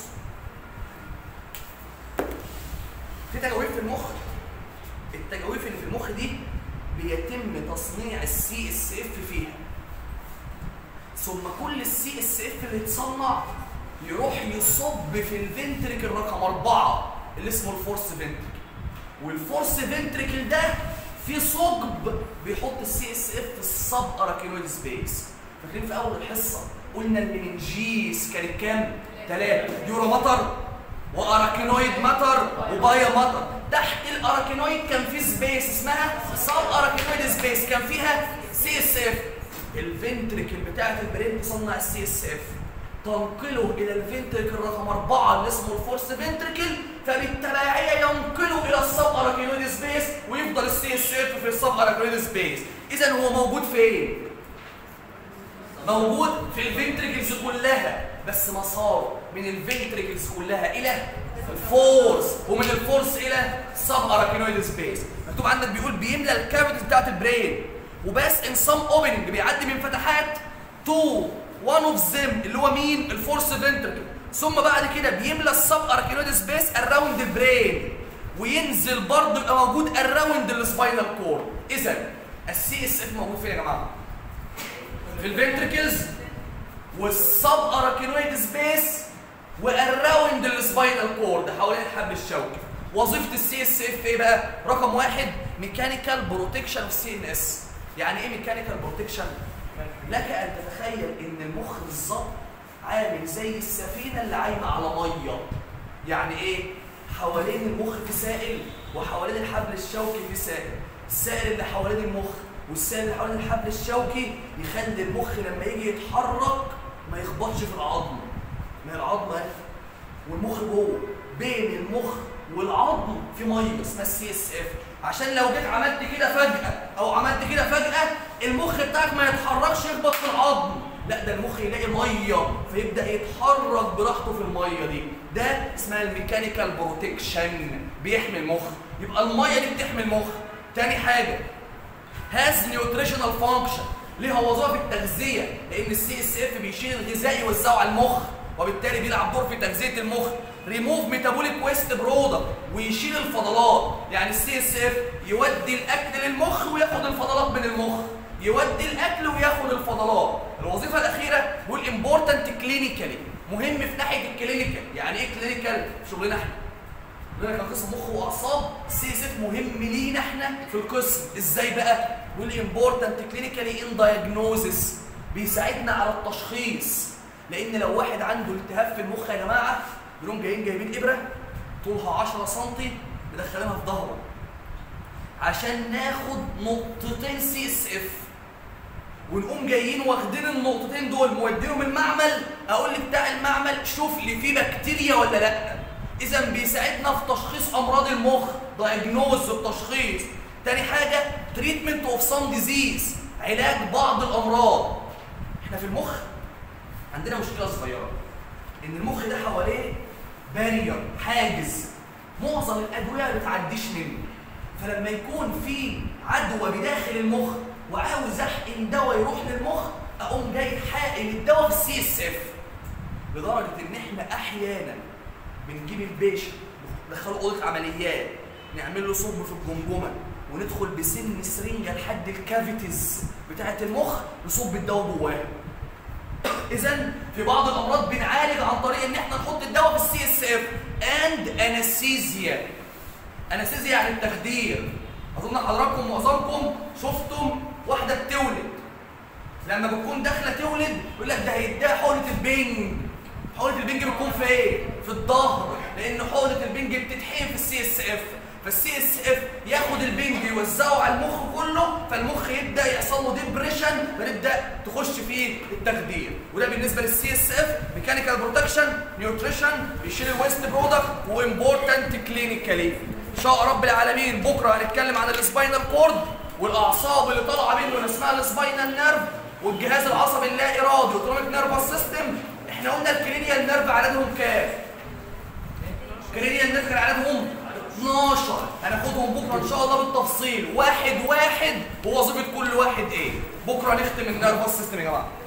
في تجاويف في المخ، التجاويف اللي في المخ دي بيتم تصنيع السي اس اف فيها، ثم كل السي اس اف اللي يتصنع يروح يصب في الفنتريكل رقم أربعة اللي اسمه الفورس فنتريكل، والفورس فنتريكل ده في ثقب بيحط السي اس اف في السب اراكينويد سبيس. فاكرين في اول الحصه قلنا المننجيس كانت كام؟ ثلاثه، يورا ماتر واراكينويد ماتر وبايا ماتر. تحت الاراكينويد كان في سبيس اسمها سب اراكينويد سبيس، كان فيها سي اس اف. الفنتريكل بتاعت البرين تصنع السي اس اف، تنقله الى الفنتريكل رقم أربعة اللي اسمه الفورس فنتريكل، فبالتبعية ينقله الى السب اراكينويد سبيس ويفضل السي اس اف في السب اراكينويد سبيس. اذا هو موجود فين؟ موجود في الفنتريكلز كلها، بس مساره من الفنتريكلز كلها الى الفورس، ومن الفورس الى السب اراكينويد سبيس. مكتوب عندك بيقول بيملى الكافيتيز بتاعت البرين وبس ان سم اوبننج، بيعدي من فتحات تو وان اوف زم اللي هو مين؟ الفورس فنتريكل، ثم بعد كده بيملى السب اراكينويد سبيس اراوند البرين، وينزل برضه يبقى موجود اراوند السباينال كورد. اذا السي اس اف موجود فين يا جماعه؟ في الفنتريكلز والسب اراكينويد سبيس واراوند السباينال كورد حوالين الحبل الشوكي. وظيفه السي اس اف ايه بقى؟ رقم واحد ميكانيكال بروتكشن اوف سي ان اس. يعني ايه ميكانيكال بروتكشن؟ لك ان تتخيل ان المخ بالظبط عامل زي السفينه اللي عايمه على ميه. يعني ايه؟ حوالين المخ في سائل وحوالين الحبل الشوكي في سائل. السائل اللي حوالين المخ والسائل اللي حوالين الحبل الشوكي يخلي المخ لما يجي يتحرك ما يخبطش في العظم. ما العظمه والمخ جوه، بين المخ والعظم في ميه اسمها السي اس اف، عشان لو جيت عملت كده فجأة أو عملت كده فجأة المخ بتاعك ما يتحركش يخبط في العظم، لا ده المخ يلاقي ميه فيبدأ يتحرك براحته في الميه دي. ده اسمها الميكانيكال بروتكشن، بيحمي المخ. يبقى الميه دي بتحمي المخ. تاني حاجة هاز نيوتريشنال فانكشن، ليها وظائف التغذية، لأن السي اس اف بيشيل الغذاء يوزعه على المخ، وبالتالي بيلعب دور في تغذية المخ. ريموف ميتابوليك ويست برودكت، ويشيل الفضلات. يعني السي اس اف يودي الاكل للمخ وياخد الفضلات من المخ، يودي الاكل وياخد الفضلات. الوظيفه الاخيره والامبورتنت كلينيكالي، مهم في ناحيه الكلينيكال. يعني ايه كلينيكال؟ شغلنا احنا لنا كان قسم مخ واعصاب، السي اس اف مهم لينا احنا في القسم. ازاي بقى؟ والامبورتنت كلينيكالي ان دايجنوزس، بيساعدنا على التشخيص. لان لو واحد عنده التهاب في المخ يا جماعه، يقوم جايين جايبين ابره طولها عشرة سم مدخلينها في ظهره عشان ناخد نقطتين سي اس اف، ونقوم جايين واخدين النقطتين دول مودينهم المعمل، اقول لبتاع المعمل شوف لي في بكتيريا ولا لا. اذا بيساعدنا في تشخيص امراض المخ، دايجنوز التشخيص. تاني حاجه تريتمنت اوف سام ديزيز، علاج بعض الامراض. احنا في المخ عندنا مشكله صغيره، ان المخ ده حواليه بارير، حاجز، معظم الادويه ما بتعديش منه. فلما يكون في عدوى بداخل المخ وعاوز احقن دواء يروح للمخ، اقوم جاي حاقن الدواء في السي اس اف. لدرجه ان احنا احيانا بنجيب البيشنت ندخله اوضه عمليات، نعمل له صب في الجمجمه، وندخل بسن سرنجه لحد الكافيتيز بتاعه المخ نصب الدواء جواها. إذن في بعض الأمراض بنعالج عن طريق إن إحنا نحط الدواء في السي اس اف. أند أنستيزيا. أنستيزيا يعني التخدير. أظن حضراتكم معظمكم شفتم واحدة بتولد، لما بتكون داخلة تولد يقول لك ده هيديها حقنة البنج. حقنة البنج بتكون في إيه؟ في الظهر، لأن حقنة البنج بتتحقن في السي اس اف. فالسي اس اف ياخد البنج يوزعه على المخ كله، فالمخ يبدا يحصل له ديبريشن، فتبدا تخش فيه التخدير. وده بالنسبه للسي اس اف ميكانيكال بروتكشن، نيوتريشن، بيشيل الويست برودكت، وامبورتنت كلينيكالي. ان شاء رب العالمين بكره هنتكلم عن السباينال كورد والاعصاب اللي طالعه منه اللي اسمها السباينال نيرف، والجهاز العصبي اللا ارادي اوتونوميك نيرفس سيستم. احنا قلنا الكرينيال نيرف عددهم كام؟ الكرينيال نيرف كان عددهم اتناشر، هناخدهم بكره ان شاء الله بالتفصيل واحد واحد ووظيفه كل واحد ايه. بكره نختم النيرفس سيستم يا جماعه.